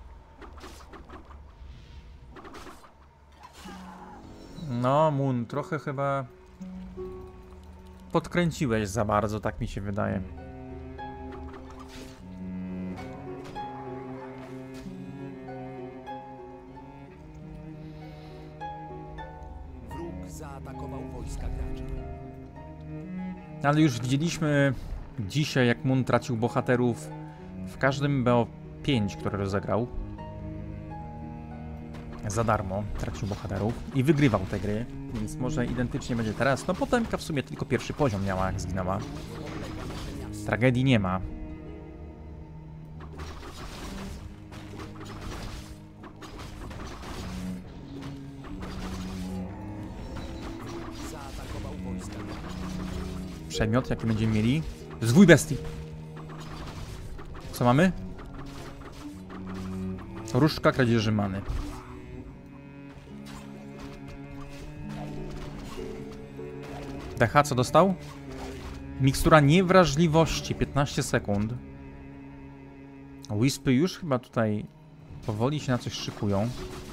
No, Moon, trochę chyba... podkręciłeś za bardzo, tak mi się wydaje. Wróg zaatakował wojska gracza. Ale już widzieliśmy dzisiaj, jak Moon tracił bohaterów w każdym B O pięć, które rozegrał. Za darmo tracił bohaterów i wygrywał te gry, więc może identycznie będzie teraz. No potemka w sumie tylko pierwszy poziom miała, jak zginęła. Tragedii nie ma. Zaatakował wojska gracza. Przedmiot, jaki będziemy mieli? Zwój bestii. Co mamy? Różdżka kradzieży many. D H co dostał? Mikstura niewrażliwości, piętnaście sekund. Wispy już chyba tutaj powoli się na coś szykują.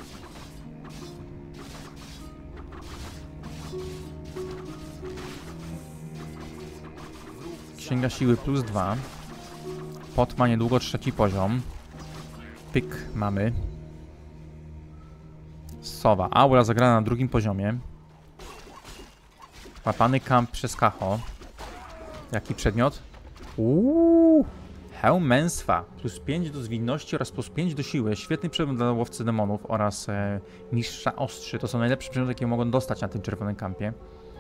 Księga siły plus dwa. Pot ma niedługo trzeci poziom. Pyk mamy. Sowa. Aura zagrana na drugim poziomie. Łapany kamp przez Kacho. Jaki przedmiot? Uuu, hełm męstwa. Plus pięć do zwinności oraz plus pięć do siły. Świetny przedmiot dla łowcy demonów oraz e, mistrza ostrzy. To są najlepsze przedmioty, jakie mogą dostać na tym czerwonym kampie.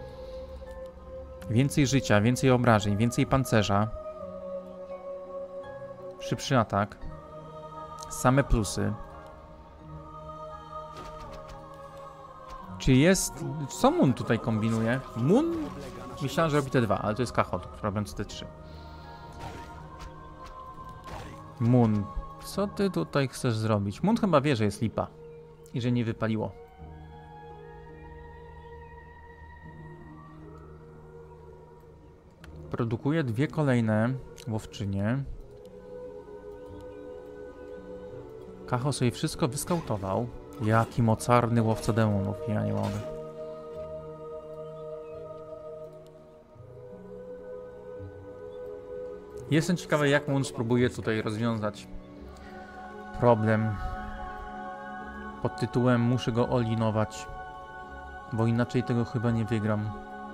Więcej życia, więcej obrażeń, więcej pancerza. Szybszy atak. Same plusy. Czy jest... Co Moon tutaj kombinuje? Moon? Myślałem, że robi te dwa, ale to jest Kacho, robiąc te trzy. Moon, co ty tutaj chcesz zrobić? Moon chyba wie, że jest lipa i że nie wypaliło. Produkuje dwie kolejne łowczynie. Kacho sobie wszystko wyskautował. Jaki mocarny łowca demonów, ja nie mogę. Jestem ciekawy, jak Moon spróbuje tutaj rozwiązać problem pod tytułem muszę go olinować, bo inaczej tego chyba nie wygram.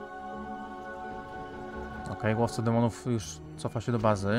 Ok, łowca demonów już cofa się do bazy.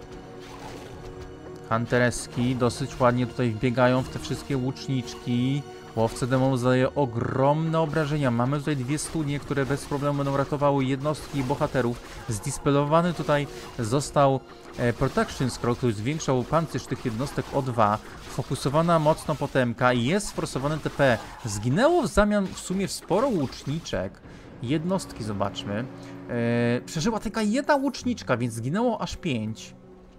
Huntereski dosyć ładnie tutaj wbiegają w te wszystkie łuczniczki. Łowca demonów zadaje ogromne obrażenia. Mamy tutaj dwie studnie, które bez problemu będą ratowały jednostki i bohaterów. Zdispelowany tutaj został e, Protection Scroll, który zwiększał pancerz tych jednostek o dwa. Fokusowana mocno potemka i jest sforsowany T P. Zginęło w zamian w sumie sporo łuczniczek. Jednostki zobaczmy. E, przeżyła tylko jedna łuczniczka, więc zginęło aż pięć.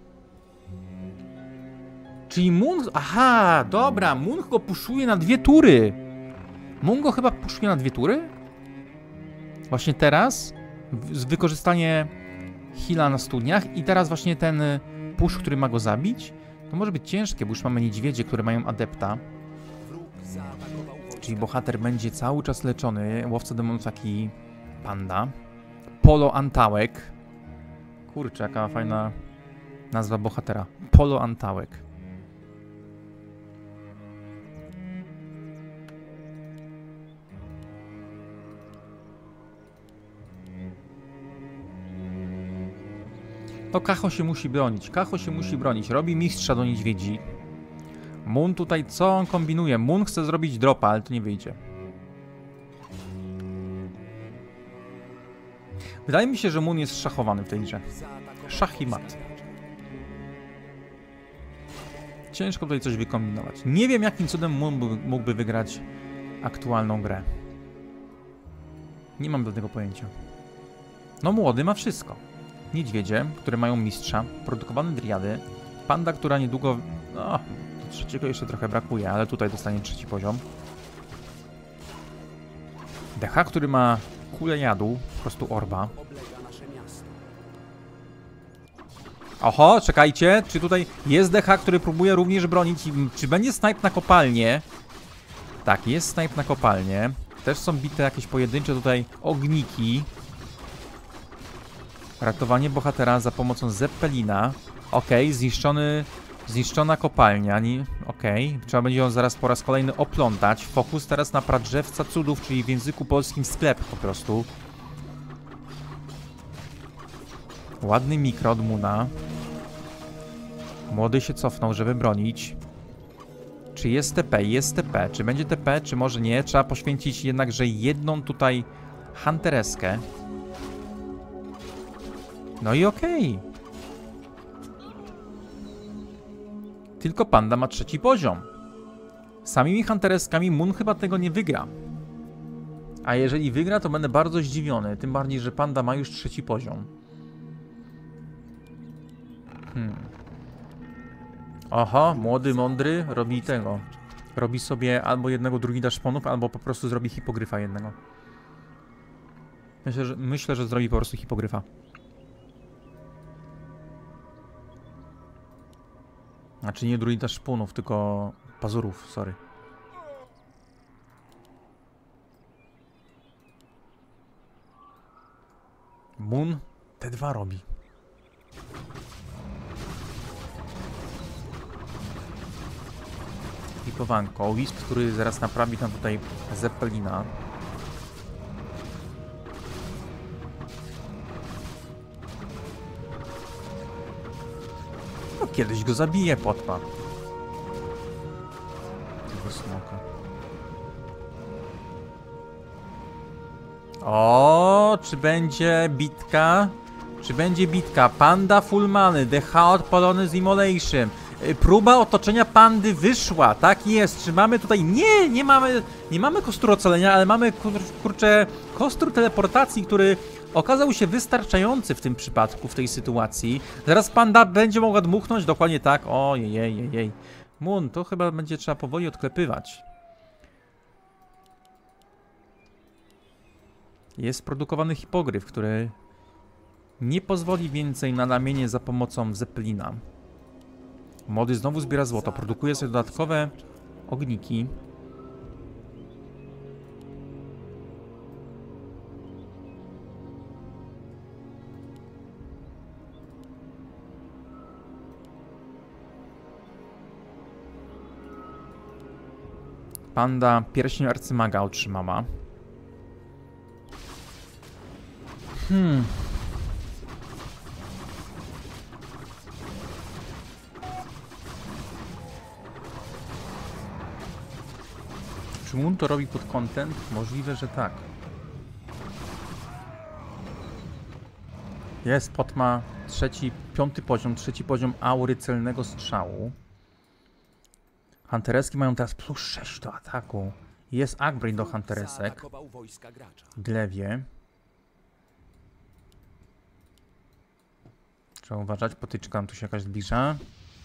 Czyli Moon... Aha, dobra, Moon go puszuje na dwie tury. Moon go chyba puszuje na dwie tury? Właśnie teraz. Z wykorzystanie heala na studniach. I teraz właśnie ten push, który ma go zabić. To może być ciężkie, bo już mamy niedźwiedzie, które mają adepta. Czyli bohater będzie cały czas leczony. Łowca demonów taki panda. Polo Antałek. Kurczę, jaka fajna nazwa bohatera. Polo Antałek. To Kacho się musi bronić. Kacho się musi bronić. Robi mistrza do niedźwiedzi. Moon tutaj co on kombinuje? Moon chce zrobić dropa, ale to nie wyjdzie. Wydaje mi się, że Moon jest szachowany w tej grze. Szach i mat. Ciężko tutaj coś wykombinować. Nie wiem, jakim cudem Moon mógłby wygrać aktualną grę. Nie mam do tego pojęcia. No młody ma wszystko. Niedźwiedzie, które mają mistrza, produkowane driady, panda, która niedługo... No, do trzeciego jeszcze trochę brakuje, ale tutaj dostanie trzeci poziom. D H, który ma kulę jadu, po prostu orba. Oho, czekajcie, czy tutaj jest D H, który próbuje również bronić? Czy będzie snipe na kopalnię? Tak, jest snipe na kopalnię. Też są bite jakieś pojedyncze tutaj ogniki. Ratowanie bohatera za pomocą Zeppelina. Okej, okay, zniszczony, zniszczona kopalnia. Okej, okay. Trzeba będzie ją zaraz po raz kolejny oplątać. Fokus teraz na pradrzewca cudów, czyli w języku polskim sklep po prostu. Ładny mikro od Moona. Młody się cofnął, żeby bronić. Czy jest T P? Jest T P. Czy będzie T P, czy może nie? Trzeba poświęcić jednakże jedną tutaj huntereskę. No i okej. Okay. Tylko panda ma trzeci poziom. Samymi huntereskami Moon chyba tego nie wygra. A jeżeli wygra, to będę bardzo zdziwiony. Tym bardziej, że panda ma już trzeci poziom. Hmm. Oho, młody, mądry robi tego. Robi sobie albo jednego druida szponów, albo po prostu zrobi hipogryfa jednego. Myślę, że, myślę, że zrobi po prostu hipogryfa. Znaczy nie druida szpunów, tylko pazurów, sorry. Moon T dwa robi. Pipowanko. Wisp, który zaraz naprawi tam tutaj Zeppelina. No kiedyś go zabije, potwa. Tego smoka. O, czy będzie bitka? Czy będzie bitka? Panda full many, D H odpalony z Immolation. Próba otoczenia pandy wyszła, tak jest. Czy mamy tutaj... Nie, nie mamy, nie mamy kosturu ocalenia, ale mamy, kur, kurczę, kostur teleportacji, który okazał się wystarczający w tym przypadku, w tej sytuacji. Zaraz panda będzie mogła dmuchnąć, dokładnie tak. O, jej, jej, jej. Moon, to chyba będzie trzeba powoli odklepywać. Jest produkowany hipogryf, który nie pozwoli więcej na lamienie za pomocą Zeppelina. Młody znowu zbiera złoto, produkuje sobie dodatkowe ogniki. Panda pierścień arcymaga otrzymała. Hmm. Czy Moon to robi pod content? Możliwe, że tak. Jest, pot ma trzeci, piąty poziom, trzeci poziom aury celnego strzału. Huntereski mają teraz plus sześć do ataku. Jest upgrade do Hunteresek. Glewie. Trzeba uważać, potyczka nam tu się jakaś zbliża.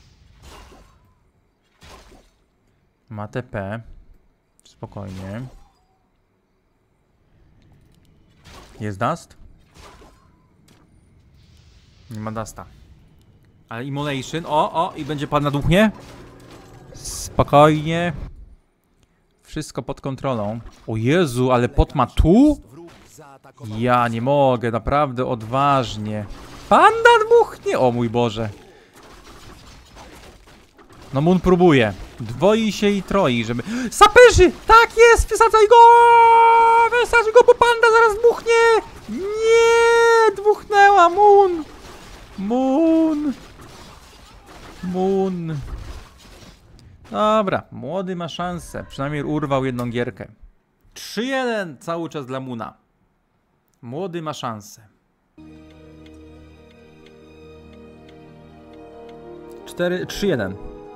Ma T P. Spokojnie. Jest dust? Nie ma dusta. Ale Immolation. O, o, i będzie pan na duchnie. Spokojnie. Wszystko pod kontrolą. O Jezu, ale pot ma tu? Ja nie mogę, naprawdę odważnie. Panda dmuchnie! O mój Boże. No Moon próbuje. Dwoi się i troi, żeby... Saperzy! Tak jest! Wysadzaj go! Wysadzaj go, bo panda zaraz dmuchnie! Nie! Dmuchnęła Moon! Moon! Moon! Dobra, młody ma szansę. Przynajmniej urwał jedną gierkę. trzy jeden cały czas dla Moona. Młody ma szansę. trzy jeden.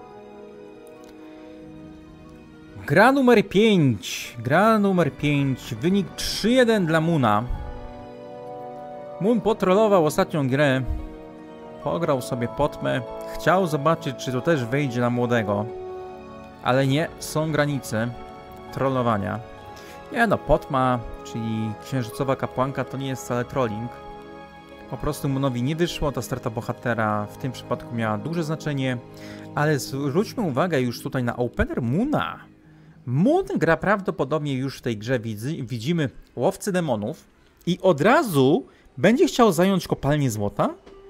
Gra numer pięć. Gra numer pięć. Wynik trzy jeden dla Moona. Moon potrolował ostatnią grę. Pograł sobie potmę. Chciał zobaczyć, czy to też wejdzie na młodego. Ale nie, są granice trollowania. Nie no, potma, czyli księżycowa kapłanka, to nie jest wcale trolling. Po prostu Moonowi nie wyszło, ta strata bohatera w tym przypadku miała duże znaczenie. Ale zwróćmy uwagę już tutaj na opener Moona. Moon gra prawdopodobnie już w tej grze, widzimy łowcy demonów i od razu będzie chciał zająć kopalnię złota?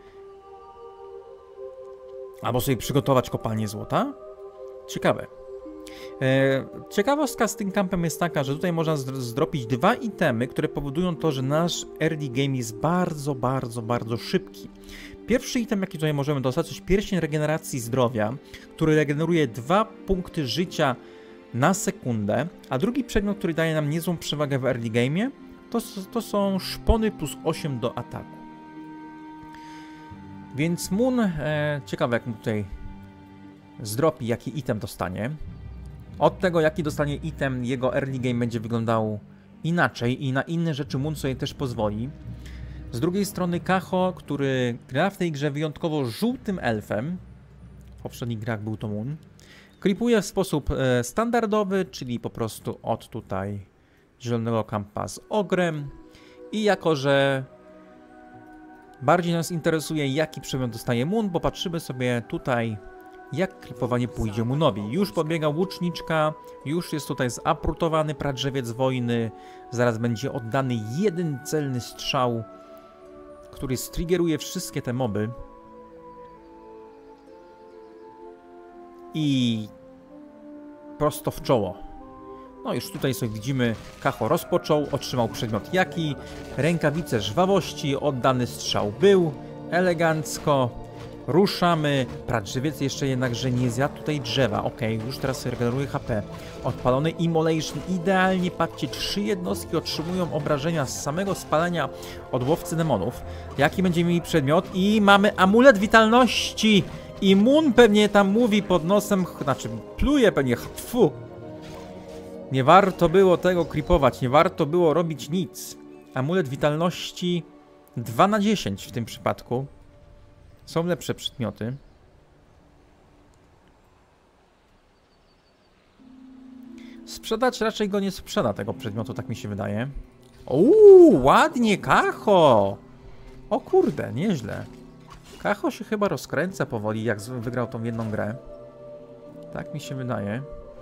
Albo sobie przygotować kopalnię złota? Ciekawe. E, ciekawostka z tym kampem jest taka, że tutaj można zdropić dwa itemy, które powodują to, że nasz early game jest bardzo, bardzo, bardzo szybki. Pierwszy item, jaki tutaj możemy dostać, to jest pierścień regeneracji zdrowia, który regeneruje dwa punkty życia na sekundę, a drugi przedmiot, który daje nam niezłą przewagę w early game, to, to są szpony plus osiem do ataku. Więc Moon, e, ciekawe jak mu tutaj zdropi, jaki item dostanie. Od tego, jaki dostanie item, jego early game będzie wyglądał inaczej i na inne rzeczy Moon sobie też pozwoli. Z drugiej strony Kaho, który gra w tej grze wyjątkowo żółtym elfem, w poprzednich grach był to Moon, creepuje w sposób e, standardowy, czyli po prostu od tutaj zielonego kampa z ogrem i jako, że bardziej nas interesuje, jaki przedmiot dostaje Moon, popatrzymy sobie tutaj, jak klipowanie pójdzie Moonowi. Już podbiega łuczniczka, już jest tutaj zaprutowany pradrzewiec wojny, zaraz będzie oddany jeden celny strzał, który striggeruje wszystkie te moby. I prosto w czoło. No już tutaj sobie widzimy, Kacho rozpoczął, otrzymał przedmiot jaki, rękawice żwawości, oddany strzał był, elegancko, ruszamy, pradrzewiec jeszcze jednakże nie zjadł tutaj drzewa, ok, już teraz regeneruje H P, odpalony Immolation, idealnie, patrzcie, trzy jednostki otrzymują obrażenia z samego spalenia od łowcy demonów, jaki będziemy mieli przedmiot i mamy amulet witalności i Moon pewnie tam mówi pod nosem, znaczy pluje pewnie, tfu. Nie warto było tego creepować, nie warto było robić nic. Amulet witalności dwa na dziesięć w tym przypadku. Są lepsze przedmioty. Sprzedać raczej go nie sprzeda tego przedmiotu, tak mi się wydaje. Uuu, ładnie, Kacho! O kurde, nieźle. Kacho się chyba rozkręca powoli, jak wygrał tą jedną grę. Tak mi się wydaje.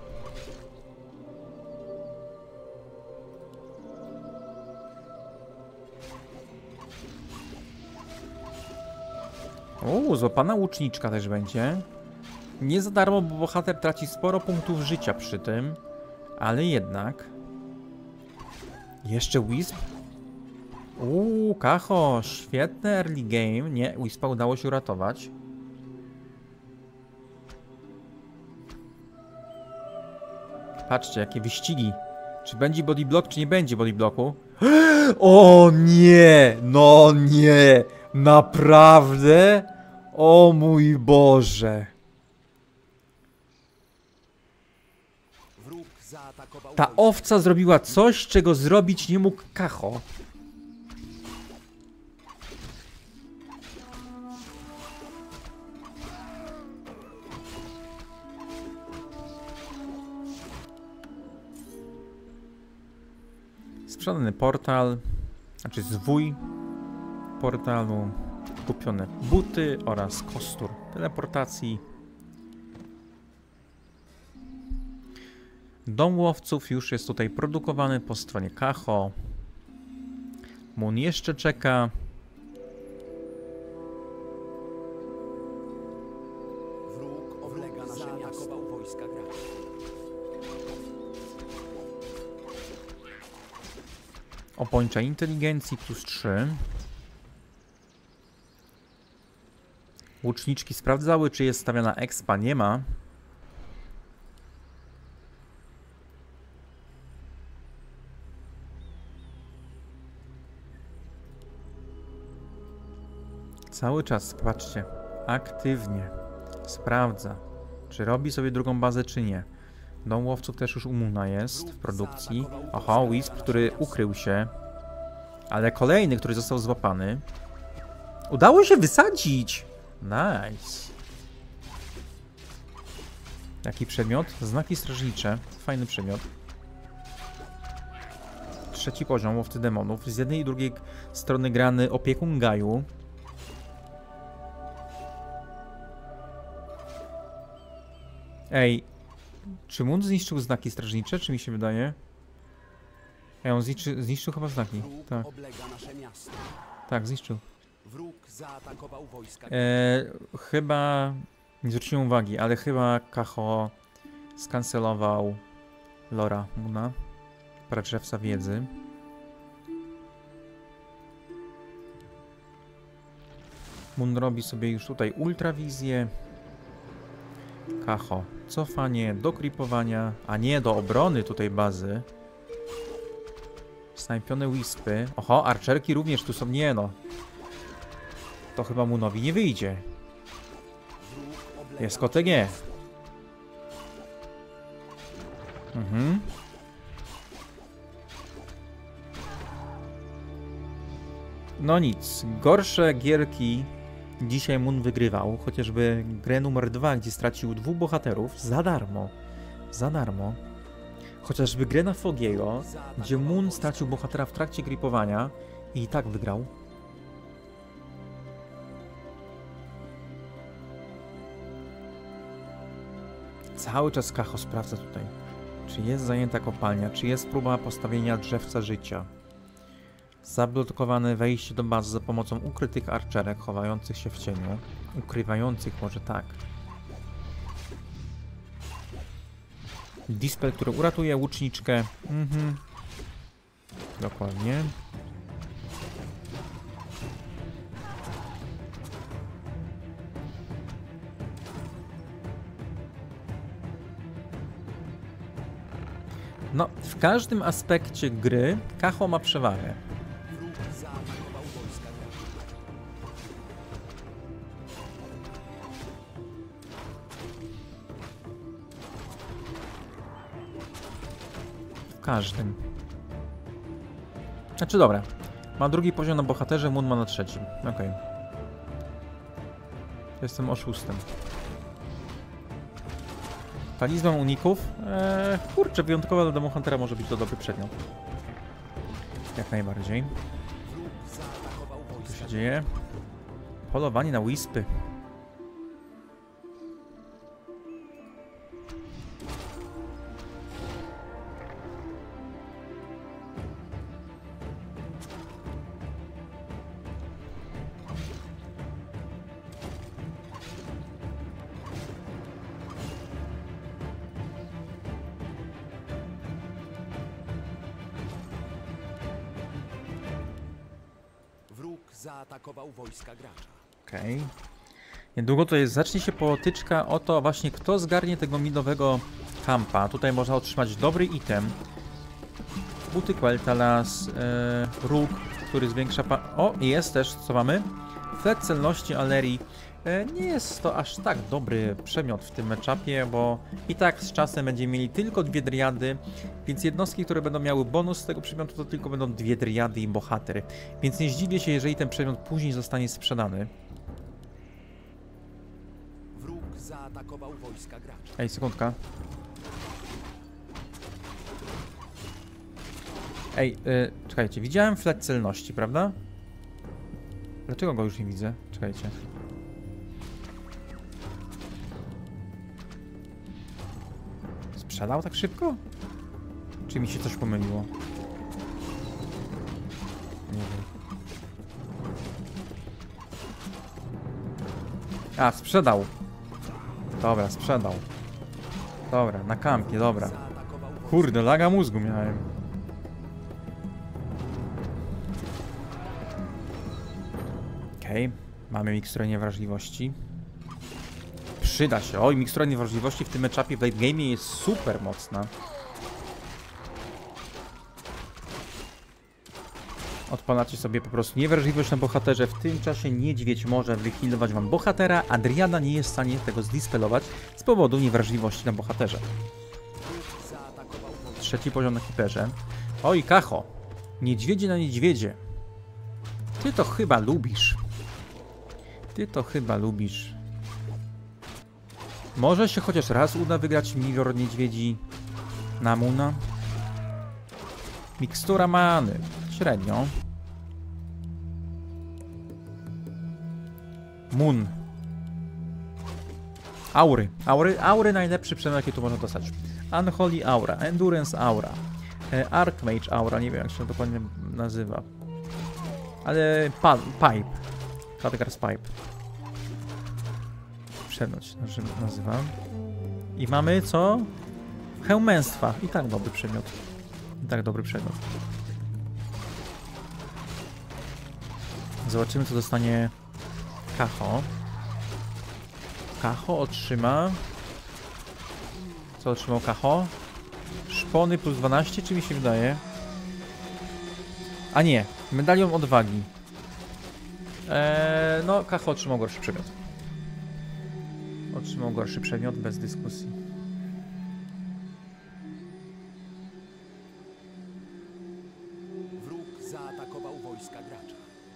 Uuu, złapana łuczniczka też będzie. Nie za darmo, bo bohater traci sporo punktów życia przy tym. Ale jednak. Jeszcze Wisp. Uuu, Kacho, świetny early game. Nie, Wispa udało się uratować. Patrzcie, jakie wyścigi. Czy będzie bodyblock, czy nie będzie bodyblocku? O nie! No nie! Naprawdę? O mój Boże! Wróg zaatakował Ta wojska. owca zrobiła coś, czego zrobić nie mógł Kacho. Sprzedany portal, znaczy zwój portalu, kupione buty oraz kostur teleportacji. Dom łowców już jest tutaj produkowany po stronie Kacho. Moon jeszcze czeka. Wróg oblega nasze miasto. Wojska graczy. Opończa inteligencji plus trzy. Łuczniczki sprawdzały, czy jest stawiana expa. Nie ma. Cały czas, patrzcie, aktywnie sprawdza, czy robi sobie drugą bazę, czy nie. Dom łowców też już u Moona jest w produkcji. Oho, Wisp, który ukrył się. Ale kolejny, który został złapany. Udało się wysadzić! Nice. Jaki przedmiot? Znaki strażnicze. Fajny przedmiot. Trzeci poziom, łowcy demonów. Z jednej i drugiej strony grany opiekun Gaju. Ej, czy Moon zniszczył znaki strażnicze, czy mi się wydaje? Ej, on zniszczy, zniszczył chyba znaki. Wróg Tak, oblega nasze miasto. tak, zniszczył. Wróg zaatakował wojska. E, chyba, nie zwróciłem uwagi, ale chyba Kacho skancelował lora Moona, pradrzewca wiedzy. Moon robi sobie już tutaj ultrawizję. Kacho, cofanie do creepowania, a nie do obrony tutaj bazy. Snajpione wispy. Oho, archerki również tu są. Nie no. To chyba Moonowi nie wyjdzie. Wróg oblega Jest K T G. Mhm. No nic. Gorsze gierki dzisiaj Moon wygrywał. Chociażby grę numer dwa, gdzie stracił dwóch bohaterów za darmo. Za darmo. Chociażby grę na Fogiego, gdzie Moon stracił bohatera w trakcie gripowania i i tak wygrał. Cały czas Kacho sprawdza tutaj. Czy jest zajęta kopalnia? Czy jest próba postawienia drzewca życia? Zablokowane wejście do bazy za pomocą ukrytych archerek chowających się w cieniu. Ukrywających może tak. Dispel, który uratuje łuczniczkę. Mhm. Dokładnie. No, w każdym aspekcie gry Kacho ma przewagę. Wróg zaatakował wojska gracza. W każdym. Znaczy dobra. Ma drugi poziom na bohaterze, Moon ma na trzecim. Okej. Okay. Jestem oszustem. Talizman uników. Eee, kurczę, wyjątkowo dla Demohuntera może być to dobry przedmiot. Jak najbardziej. Wróg zaatakował Co wojska się dzieje? Polowanie na wispy. Wróg zaatakował wojska gracza. Okej. Okay. Niedługo to jest, zacznie się potyczka o to właśnie, kto zgarnie tego midowego kampa. Tutaj można otrzymać dobry item. Buty Quel'Thalas, e, róg, który zwiększa pa... O, jest też, co mamy? Flet celności Alerii. E, nie jest to aż tak dobry przedmiot w tym matchupie, bo i tak z czasem będziemy mieli tylko dwie driady, więc jednostki, które będą miały bonus z tego przedmiotu, to tylko będą dwie driady i bohater. Więc nie zdziwię się, jeżeli ten przedmiot później zostanie sprzedany. Wróg zaatakował wojska gracza. Ej, sekundka. Ej, yy, czekajcie, widziałem flet celności, prawda? Dlaczego go już nie widzę? Czekajcie. Sprzedał tak szybko? Czy mi się coś pomyliło? Nie wiem. A, sprzedał. Dobra, sprzedał. Dobra, na kampie, dobra. Kurde, laga mózgu miałem. Okej, okay. Mamy miksturę niewrażliwości. Przyda się. Oj, mikstura niewrażliwości w tym matchupie w late game jest super mocna. Odpalacie sobie po prostu niewrażliwość na bohaterze. W tym czasie niedźwiedź może wyhealować wam bohatera, a Driada nie jest w stanie tego zdispelować z powodu niewrażliwości na bohaterze. Trzeci poziom na hiperze. Oj, Kacho. Niedźwiedzie na niedźwiedzie. Ty to chyba lubisz. Ty to chyba lubisz. Może się chociaż raz uda wygrać milion niedźwiedzi na Moona. Mikstura many. Średnio. Moon. Aury. Aury, aury najlepszy przedmiot, jaki tu można dostać. Unholy Aura, Endurance Aura, e, Archmage Aura, nie wiem jak się to dokładnie nazywa. Ale pa, Pipe. Khadgar's Pipe. Przedmiot się nazywa. I mamy co? Hełmęstwa. I tak dobry przedmiot. I tak dobry przedmiot. Zobaczymy, co dostanie Kacho. Kacho otrzyma... Co otrzymał Kacho? Szpony plus dwanaście, czy mi się wydaje? A nie, medalion odwagi. Eee, no, Kacho otrzymał gorszy przedmiot. Otrzymał gorszy przedmiot, bez dyskusji. Wróg zaatakował wojska gracza.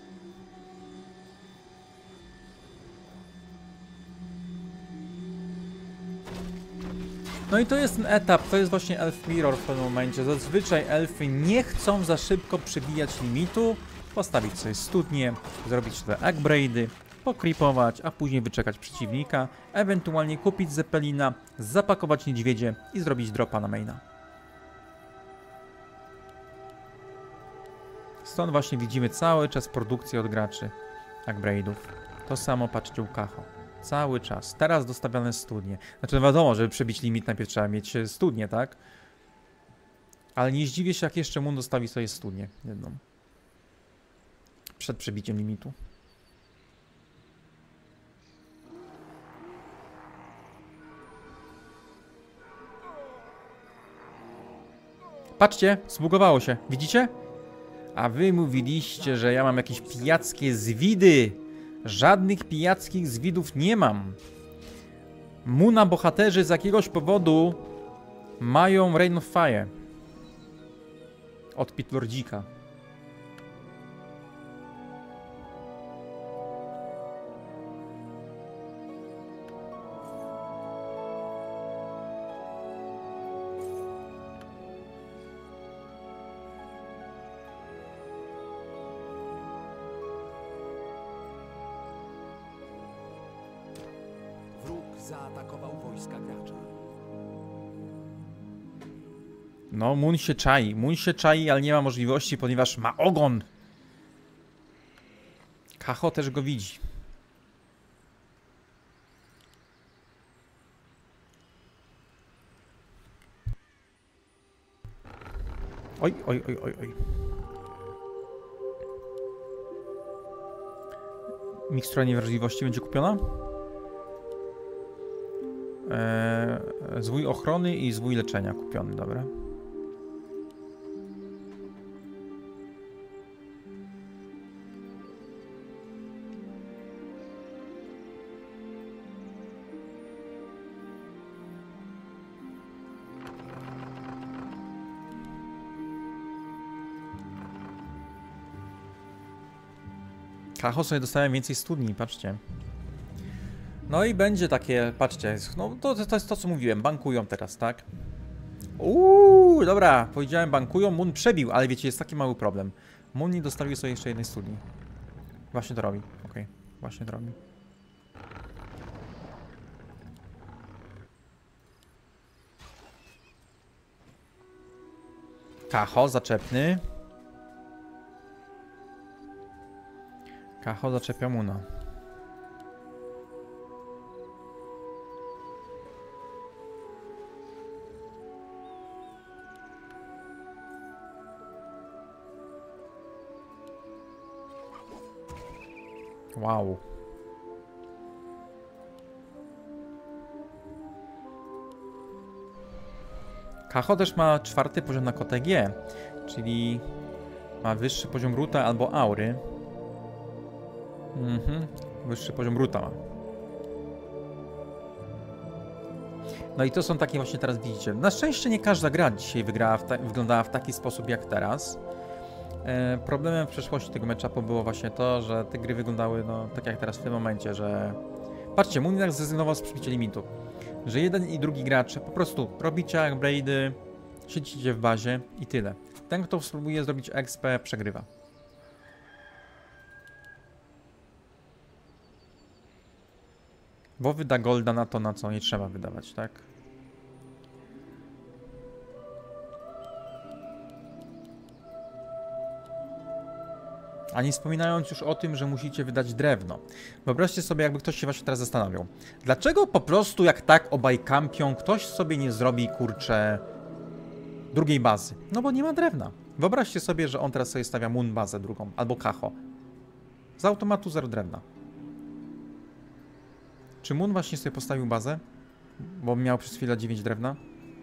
No i to jest ten etap, to jest właśnie Elf Mirror w pewnym momencie. Zazwyczaj elfy nie chcą za szybko przebijać limitu, postawić sobie studnie, zrobić te upgrade'y pokripować, a później wyczekać przeciwnika, ewentualnie kupić Zeppelina, zapakować niedźwiedzie i zrobić dropa na maina. Stąd właśnie widzimy cały czas produkcję od graczy Arcbraidów. To samo patrzcie u Kaho. Cały czas. Teraz dostawiane studnie. Znaczy no wiadomo, żeby przebić limit najpierw trzeba mieć studnię, tak? Ale nie zdziwię się, jak jeszcze Moon dostawi sobie studnię jedną. Przed przebiciem limitu. Patrzcie, zbugowało się. Widzicie? A wy mówiliście, że ja mam jakieś pijackie zwidy. Żadnych pijackich zwidów nie mam. Muna bohaterzy z jakiegoś powodu mają Rain of Fire. Od Pitlordzika. Zaatakował wojska gracza. No, Moon się czai. Moon się czai, ale nie ma możliwości, ponieważ ma ogon. Kaho też go widzi. Oj, oj, oj, oj, oj. Mikstura niewrażliwości będzie kupiona? Eee, zwój ochrony i zwój leczenia kupiony, dobra. Kaho sobie dostałem więcej studni, patrzcie. No i będzie takie, patrzcie, no to, to jest to, co mówiłem, bankują teraz, tak? Uuu, dobra, powiedziałem bankują, Moon przebił, ale wiecie, jest taki mały problem. Moon nie dostawił sobie jeszcze jednej studni. Właśnie to robi, okej, okay. Właśnie to robi. Kaho, zaczepny. Kaho zaczepia Moona. Wow. Kaho też ma czwarty poziom na K T G, czyli ma wyższy poziom ruta albo aury. Mhm, wyższy poziom ruta ma. No i to są takie właśnie teraz widzicie. Na szczęście nie każda gra dzisiaj wygrała w ta wyglądała w taki sposób jak teraz. E, problemem w przeszłości tego matchupu było właśnie to, że te gry wyglądały no tak jak teraz w tym momencie, że... Patrzcie, Moon jednak zrezygnował z przebicia limitu. Że jeden i drugi gracz po prostu robicie Arcbraidy, siedzicie w bazie i tyle. Ten, kto spróbuje zrobić X P, przegrywa. Bo wyda golda na to, na co nie trzeba wydawać, tak? A nie wspominając już o tym, że musicie wydać drewno. Wyobraźcie sobie, jakby ktoś się właśnie teraz zastanawiał. Dlaczego po prostu jak tak obaj kampią, ktoś sobie nie zrobi, kurczę, drugiej bazy? No bo nie ma drewna. Wyobraźcie sobie, że on teraz sobie stawia Moon bazę drugą, albo Kaho. Z automatu zero drewna. Czy Moon właśnie sobie postawił bazę? Bo miał przez chwilę dziewięć drewna?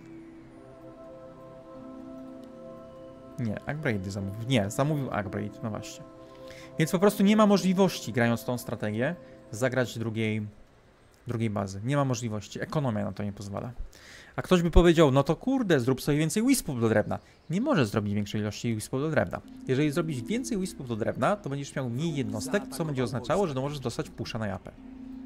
Nie, Arcbraidy zamówił. Nie, zamówił Arcbraid, no właśnie. Więc po prostu nie ma możliwości, grając tą strategię, zagrać drugiej, drugiej bazy. Nie ma możliwości. Ekonomia na to nie pozwala. A ktoś by powiedział, no to kurde, zrób sobie więcej wispów do drewna. Nie możesz zrobić większej ilości wispów do drewna. Jeżeli zrobisz więcej wispów do drewna, to będziesz miał mniej jednostek, co będzie oznaczało, że możesz dostać pusza na japę.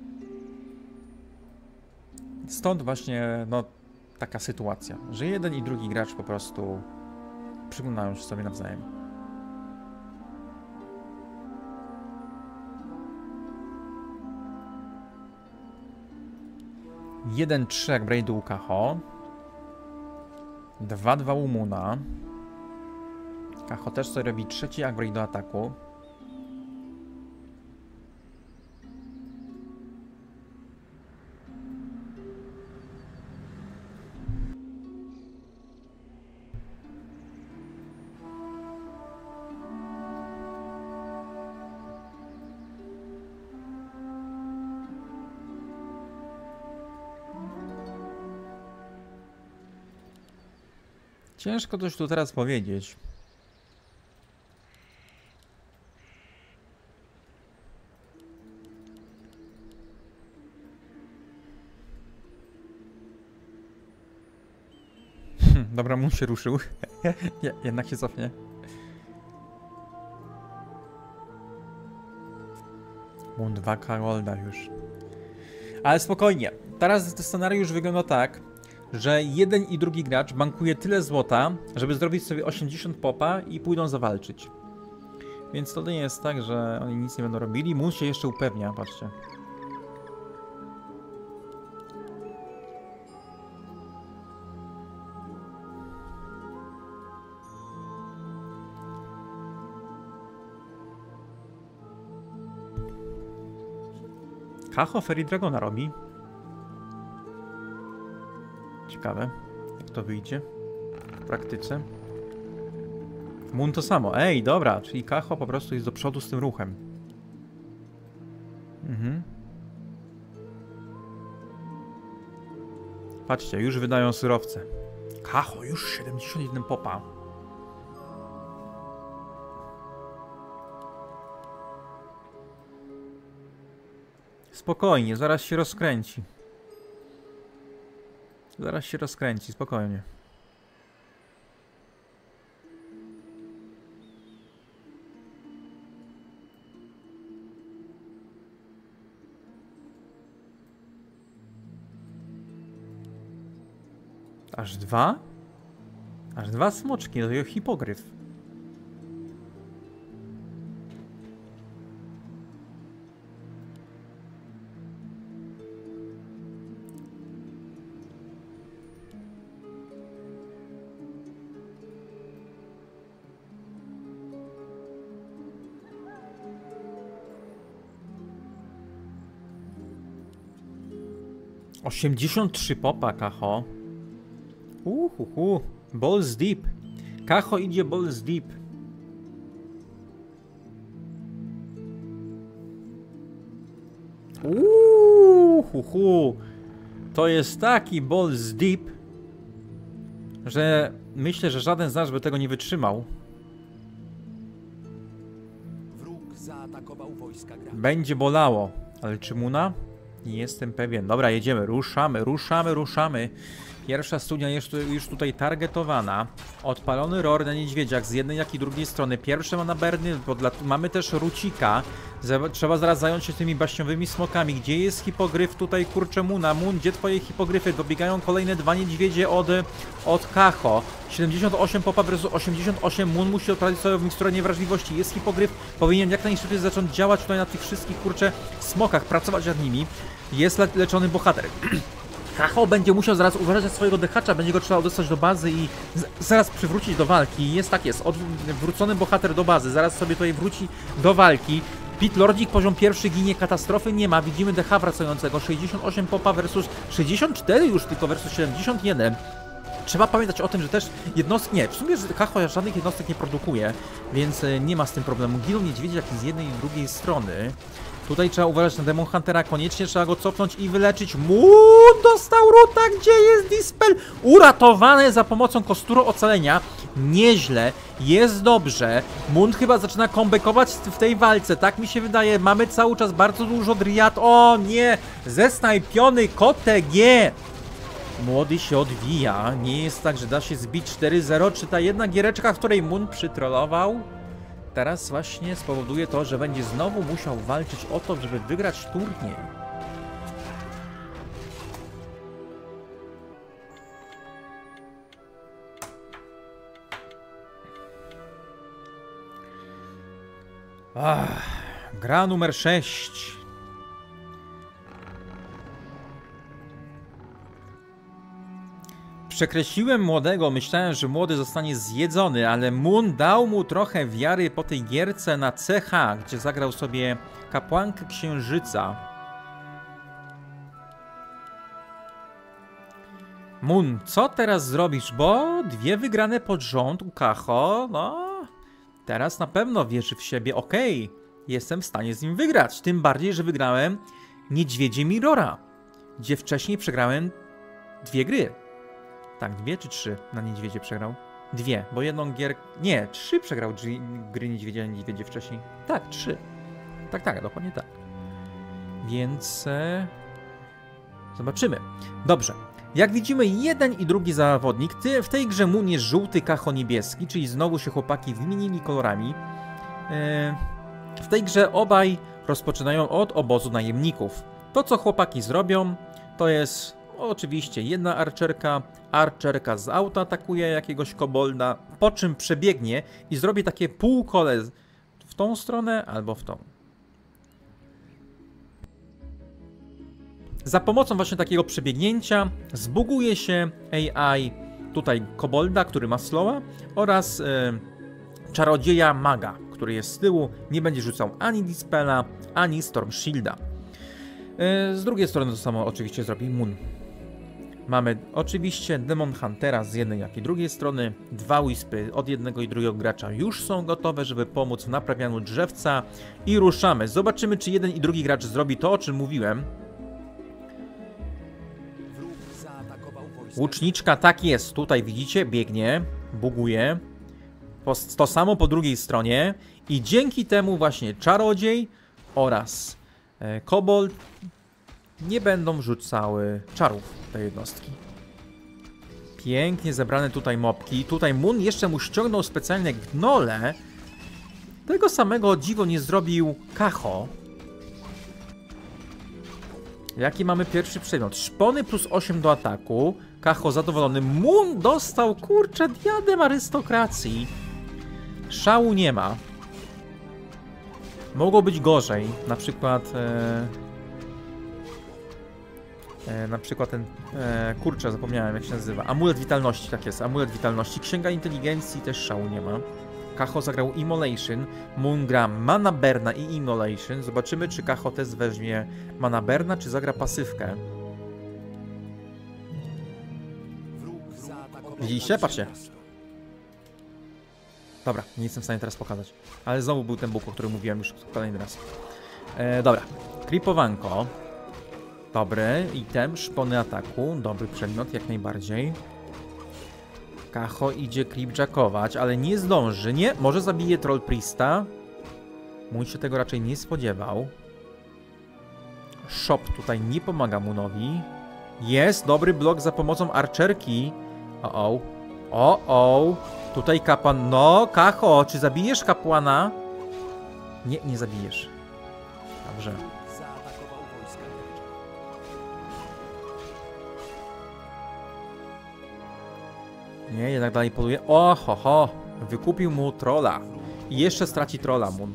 Stąd właśnie, no, taka sytuacja, że jeden i drugi gracz po prostu przyglądają się sobie nawzajem. jeden trzy upgrade u Kaho. dwa dwa u Muna. Kaho też sobie robi trzeci upgrade do ataku. Ciężko coś tu teraz powiedzieć. Dobra, mu się ruszył. Jednak się cofnie. Mun dwa Karolda już. Ale spokojnie. Teraz ten scenariusz wygląda tak, że jeden i drugi gracz bankuje tyle złota, żeby zrobić sobie osiemdziesiąt popa i pójdą zawalczyć. Więc to nie jest tak, że oni nic nie będą robili. Mun się jeszcze upewnia, patrzcie. Kaho Fairy Dragona robi. Ciekawe, jak to wyjdzie w praktyce. Mun to samo. Ej, dobra, czyli Kaho po prostu jest do przodu z tym ruchem. Mhm. Patrzcie, już wydają surowce. Kaho, już siedemdziesiąt jeden popa. Spokojnie, zaraz się rozkręci. Zaraz się rozkręci, spokojnie. Aż dwa? Aż dwa smoczki, no to jest hipogryf. osiemdziesiąt trzy popa, Kaho. Uhuhu. Balls deep. Kaho idzie balls deep. Uhuhu. To jest taki balls deep, że myślę, że żaden z nas by tego nie wytrzymał. Wróg zaatakował wojska gracza. Będzie bolało. Ale czy Muna? Nie jestem pewien. Dobra, jedziemy. Ruszamy, ruszamy, ruszamy. Pierwsza studnia jest już tutaj targetowana. Odpalony roar na niedźwiedziach z jednej jak i drugiej strony. Pierwsze ma na Berny, bo dla... mamy też Rucika. Trzeba zaraz zająć się tymi baśniowymi smokami. Gdzie jest hipogryf tutaj, kurczę, Muna? Mun, gdzie twoje hipogryfy? Dobiegają kolejne dwa niedźwiedzie od, od Kaho. siedemdziesiąt osiem popa versus osiemdziesiąt osiem. Mun musi odprawić sobie w miksturę niewrażliwości. Jest hipogryf. Powinien jak najszybciej zacząć działać tutaj na tych wszystkich, kurczę, smokach. Pracować nad nimi. Jest le leczony bohater. Kaho będzie musiał zaraz uważać na swojego dehacza, będzie go trzeba dostać do bazy i zaraz przywrócić do walki. Jest tak, jest. Odwrócony bohater do bazy. Zaraz sobie tutaj wróci do walki. Pit Lordzik poziom pierwszy ginie, katastrofy nie ma. Widzimy decha wracającego. sześćdziesiąt osiem popa versus sześćdziesiąt cztery już tylko versus siedemdziesiąt jeden. Trzeba pamiętać o tym, że też jednostki... Nie, w sumie Kaho żadnych jednostek nie produkuje, więc nie ma z tym problemu. Giną niedźwiedzie jak i z jednej i z drugiej strony. Tutaj trzeba uważać na Demon Huntera, koniecznie trzeba go cofnąć i wyleczyć. Mun dostał ruta, gdzie jest Dispel? Uratowane za pomocą kosturu ocalenia. Nieźle, jest dobrze. Mun chyba zaczyna comebackować w tej walce, tak mi się wydaje. Mamy cały czas bardzo dużo driad. O nie, zesnajpiony K G. Młody się odwija. Nie jest tak, że da się zbić cztery zero. Czy ta jedna giereczka, w której Mun przytrollował, teraz właśnie spowoduje to, że będzie znowu musiał walczyć o to, żeby wygrać turniej. Ach, gra numer sześć. Przekreśliłem młodego, myślałem, że młody zostanie zjedzony, ale Moon dał mu trochę wiary po tej gierce na C H, gdzie zagrał sobie kapłankę księżyca. Moon, co teraz zrobisz? Bo dwie wygrane pod rząd u Kaho, no... Teraz na pewno wierzy w siebie. Okej, okay, jestem w stanie z nim wygrać. Tym bardziej, że wygrałem Niedźwiedzie Mirrora, gdzie wcześniej przegrałem dwie gry. Tak, dwie czy trzy na Niedźwiedzie przegrał? Dwie, bo jedną gier... Nie, trzy przegrał gry Niedźwiedzie na Niedźwiedzie wcześniej. Tak, trzy. Tak, tak, dokładnie tak. Więc... E... Zobaczymy. Dobrze. Jak widzimy, jeden i drugi zawodnik, ty, w tej grze Moon jest żółty, Kaho niebieski, czyli znowu się chłopaki wymienili kolorami. E... W tej grze obaj rozpoczynają od obozu najemników. To, co chłopaki zrobią, to jest... Oczywiście jedna archerka, archerka z auta atakuje jakiegoś kobolda, po czym przebiegnie i zrobi takie półkole w tą stronę albo w tą. Za pomocą właśnie takiego przebiegnięcia zbuguje się A I tutaj kobolda, który ma slowa, oraz yy, czarodzieja maga, który jest z tyłu, nie będzie rzucał ani Dispela, ani Storm Shielda. Yy, z drugiej strony to samo oczywiście zrobi Moon. Mamy oczywiście Demon Huntera z jednej jak i drugiej strony. Dwa Wispy od jednego i drugiego gracza już są gotowe, żeby pomóc w naprawianiu drzewca. I ruszamy. Zobaczymy, czy jeden i drugi gracz zrobi to, o czym mówiłem. Łuczniczka, tak jest. Tutaj widzicie, biegnie, buguje. To samo po drugiej stronie. I dzięki temu właśnie czarodziej oraz e, kobold nie będą rzucały czarów te jednostki. Pięknie zebrane tutaj mopki. Tutaj Moon jeszcze mu ściągnął specjalne gnole. Tego samego o dziwo nie zrobił Kaho. Jaki mamy pierwszy przedmiot? Szpony plus osiem do ataku. Kaho zadowolony. Moon dostał, kurczę, diadem arystokracji. Szału nie ma. Mogło być gorzej. Na przykład... E... E, na przykład ten, e, kurczę, zapomniałem jak się nazywa, amulet witalności, tak jest, amulet witalności, księga inteligencji, też szału nie ma. Kaho zagrał Immolation, Moon gra Mana Berna i Immolation, zobaczymy czy Kaho też weźmie Mana Berna, czy zagra pasywkę. Widzieliście? Patrzcie. Dobra, nie jestem w stanie teraz pokazać, ale znowu był ten bóg, o którym mówiłem już kolejny raz. E, dobra, Kripowanko. Dobry item, szpony ataku, dobry przedmiot, jak najbardziej. Kaho idzie creepjackować, ale nie zdąży, nie? Może zabije Troll Priesta. Mój się tego raczej nie spodziewał. Shop tutaj nie pomaga Moonowi. Jest dobry blok za pomocą archerki. O o, o o, tutaj kapłan, no Kaho, czy zabijesz kapłana? Nie, nie zabijesz. Dobrze. Nie, jednak dalej poluje. O, ho, ho. Wykupił mu trolla. I jeszcze straci trolla, Moon.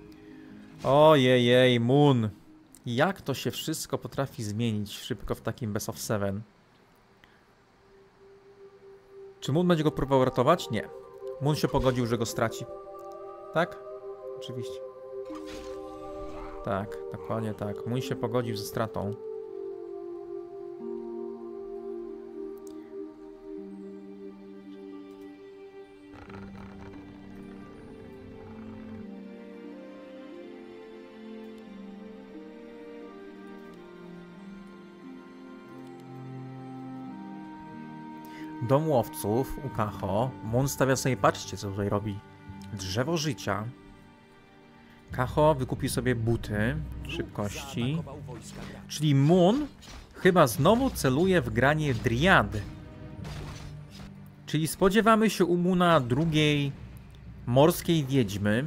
Ojej, Moon. Jak to się wszystko potrafi zmienić szybko w takim Best of Seven? Czy Moon będzie go próbował ratować? Nie. Moon się pogodził, że go straci. Tak? Oczywiście. Tak, dokładnie tak. Moon się pogodził ze stratą. Dom łowców u Kaho. Moon stawia sobie, patrzcie co tutaj robi. Drzewo życia. Kaho wykupił sobie buty szybkości. Czyli Moon chyba znowu celuje w granie Driad. Czyli spodziewamy się u Moona drugiej morskiej wiedźmy.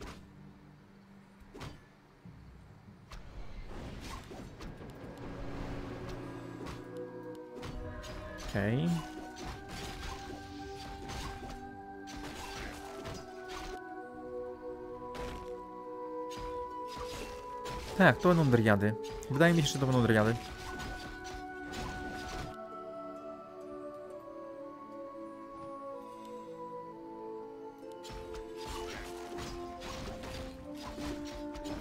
Okej. Okay. Tak, to będą driady. Wydaje mi się, że to będą driady.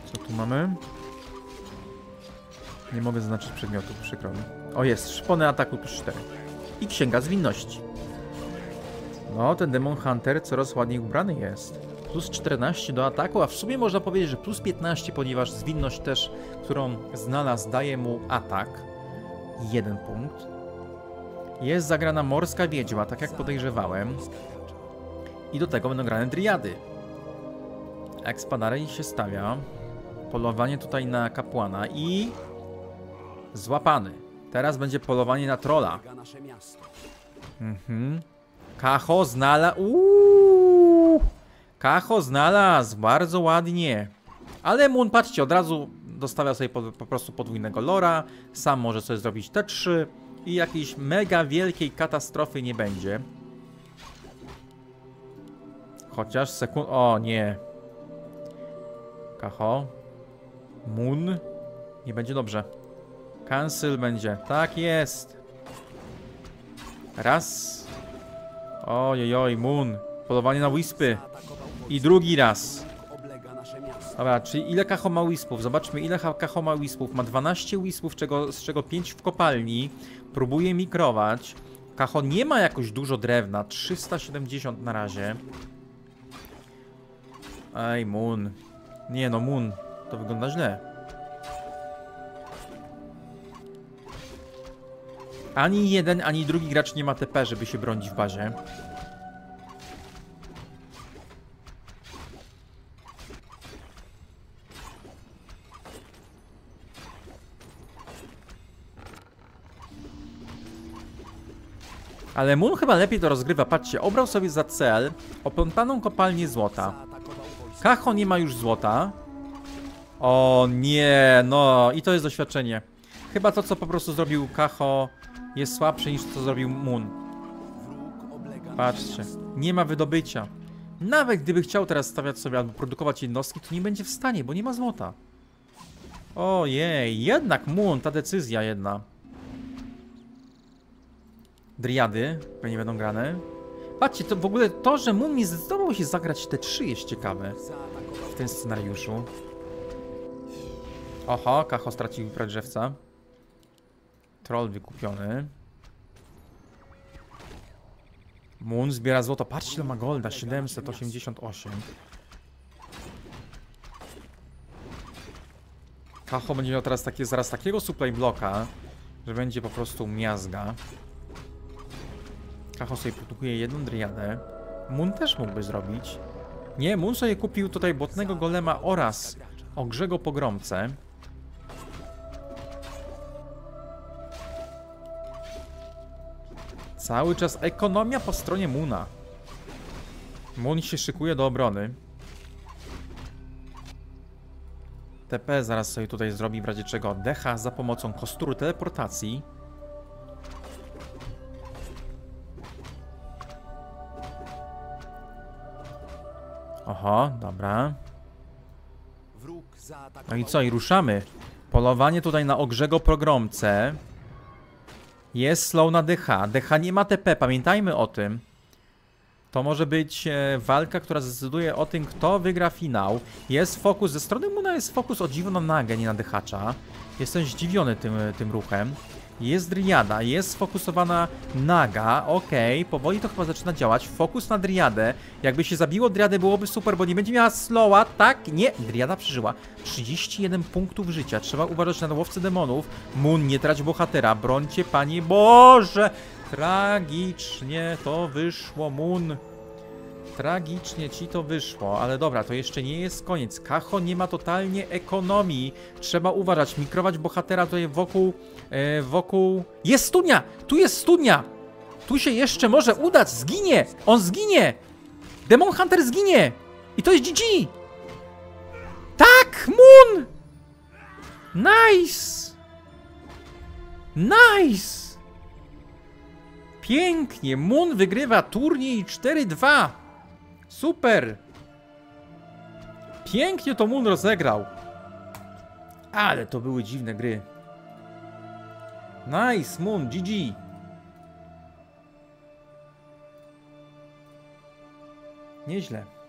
Co tu mamy? Nie mogę zaznaczyć przedmiotów, przykro mi. O, jest, szpony ataku plus cztery. I księga zwinności. No, ten Demon Hunter coraz ładniej ubrany jest. Plus czternaście do ataku, a w sumie można powiedzieć, że plus piętnaście, ponieważ zwinność też, którą znalazł, daje mu atak. Jeden punkt. Jest zagrana Morska Wiedźma, tak jak podejrzewałem. I do tego będą grane Driady. Expadary się stawia. Polowanie tutaj na kapłana i... Złapany. Teraz będzie polowanie na trolla. Mhm. Kacho znalazł... Uuuu! Kacho znalazł. Bardzo ładnie. Ale Moon, patrzcie, od razu dostawia sobie po, po prostu podwójnego lora. Sam może sobie zrobić te trzy. I jakiejś mega wielkiej katastrofy nie będzie. Chociaż sekund... O, nie. Kacho. Moon. Nie będzie dobrze. Cancel będzie. Tak jest. Raz. Ojojoj, Moon. Polowanie na wispy. I drugi raz. Dobra, czyli ile Kacho ma wispów? Zobaczmy, ile Kacho ma wispów. Ma dwanaście wispów, czego, z czego pięć w kopalni. Próbuje mikrować. Kacho nie ma jakoś dużo drewna. trzysta siedemdziesiąt na razie. Ej, Moon. Nie no, Moon. To wygląda źle. Ani jeden, ani drugi gracz nie ma T P, żeby się bronić w bazie. Ale Moon chyba lepiej to rozgrywa. Patrzcie, obrał sobie za cel oplątaną kopalnię złota. Kacho nie ma już złota. O nie, no i to jest doświadczenie. Chyba to, co po prostu zrobił Kacho, jest słabsze niż to, co zrobił Moon. Patrzcie, nie ma wydobycia. Nawet gdyby chciał teraz stawiać sobie albo produkować jednostki, to nie będzie w stanie, bo nie ma złota. Ojej, jednak Moon, ta decyzja jedna. Driady pewnie będą grane. Patrzcie, to w ogóle to, że Moon nie zdecydował się zagrać te trzy, jest ciekawe w tym scenariuszu. Oho, Kacho stracił pradrzewca. Troll wykupiony. Moon zbiera złoto. Patrzcie, ile ma golda. siedemset osiemdziesiąt osiem. Kacho będzie miał teraz takie, zaraz takiego supply bloka, że będzie po prostu miazga. Kacho sobie produkuje jedną driadę. Moon też mógłby zrobić. Nie, Moon sobie kupił tutaj błotnego golema oraz ogrzego pogromcę. Cały czas ekonomia po stronie Moona. Moon się szykuje do obrony. T P zaraz sobie tutaj zrobi w razie czego decha za pomocą kosturu teleportacji. Oho, dobra. No i co? I ruszamy. Polowanie tutaj na ogrzego pogromcę. Jest slow na D H. D H nie ma T P, pamiętajmy o tym. To może być e, walka, która zdecyduje o tym, kto wygra finał. Jest fokus, ze strony Moona jest fokus o dziwo na Nagę, nie na Dychacza. Jestem zdziwiony tym, tym ruchem. Jest Driada, jest sfokusowana Naga, okej, okay, powoli to chyba zaczyna działać. Fokus na Driadę, jakby się zabiło Driadę, byłoby super, bo nie będzie miała slowa, tak? Nie, Driada przeżyła. trzydzieści jeden punktów życia, trzeba uważać na łowcę demonów. Moon, nie trać bohatera, brońcie, Panie Boże! Tragicznie to wyszło, Moon. Tragicznie ci to wyszło, ale dobra, to jeszcze nie jest koniec. Kacho nie ma totalnie ekonomii. Trzeba uważać, mikrować bohatera tutaj wokół, e, wokół... Jest studnia! Tu jest studnia! Tu się jeszcze może udać, zginie! On zginie! Demon Hunter zginie! I to jest G G! Tak! Moon! Nice! Nice! Pięknie! Moon wygrywa turniej cztery dwa! Super! Pięknie to Moon rozegrał. Ale to były dziwne gry. Nice, Moon, G G. Nieźle.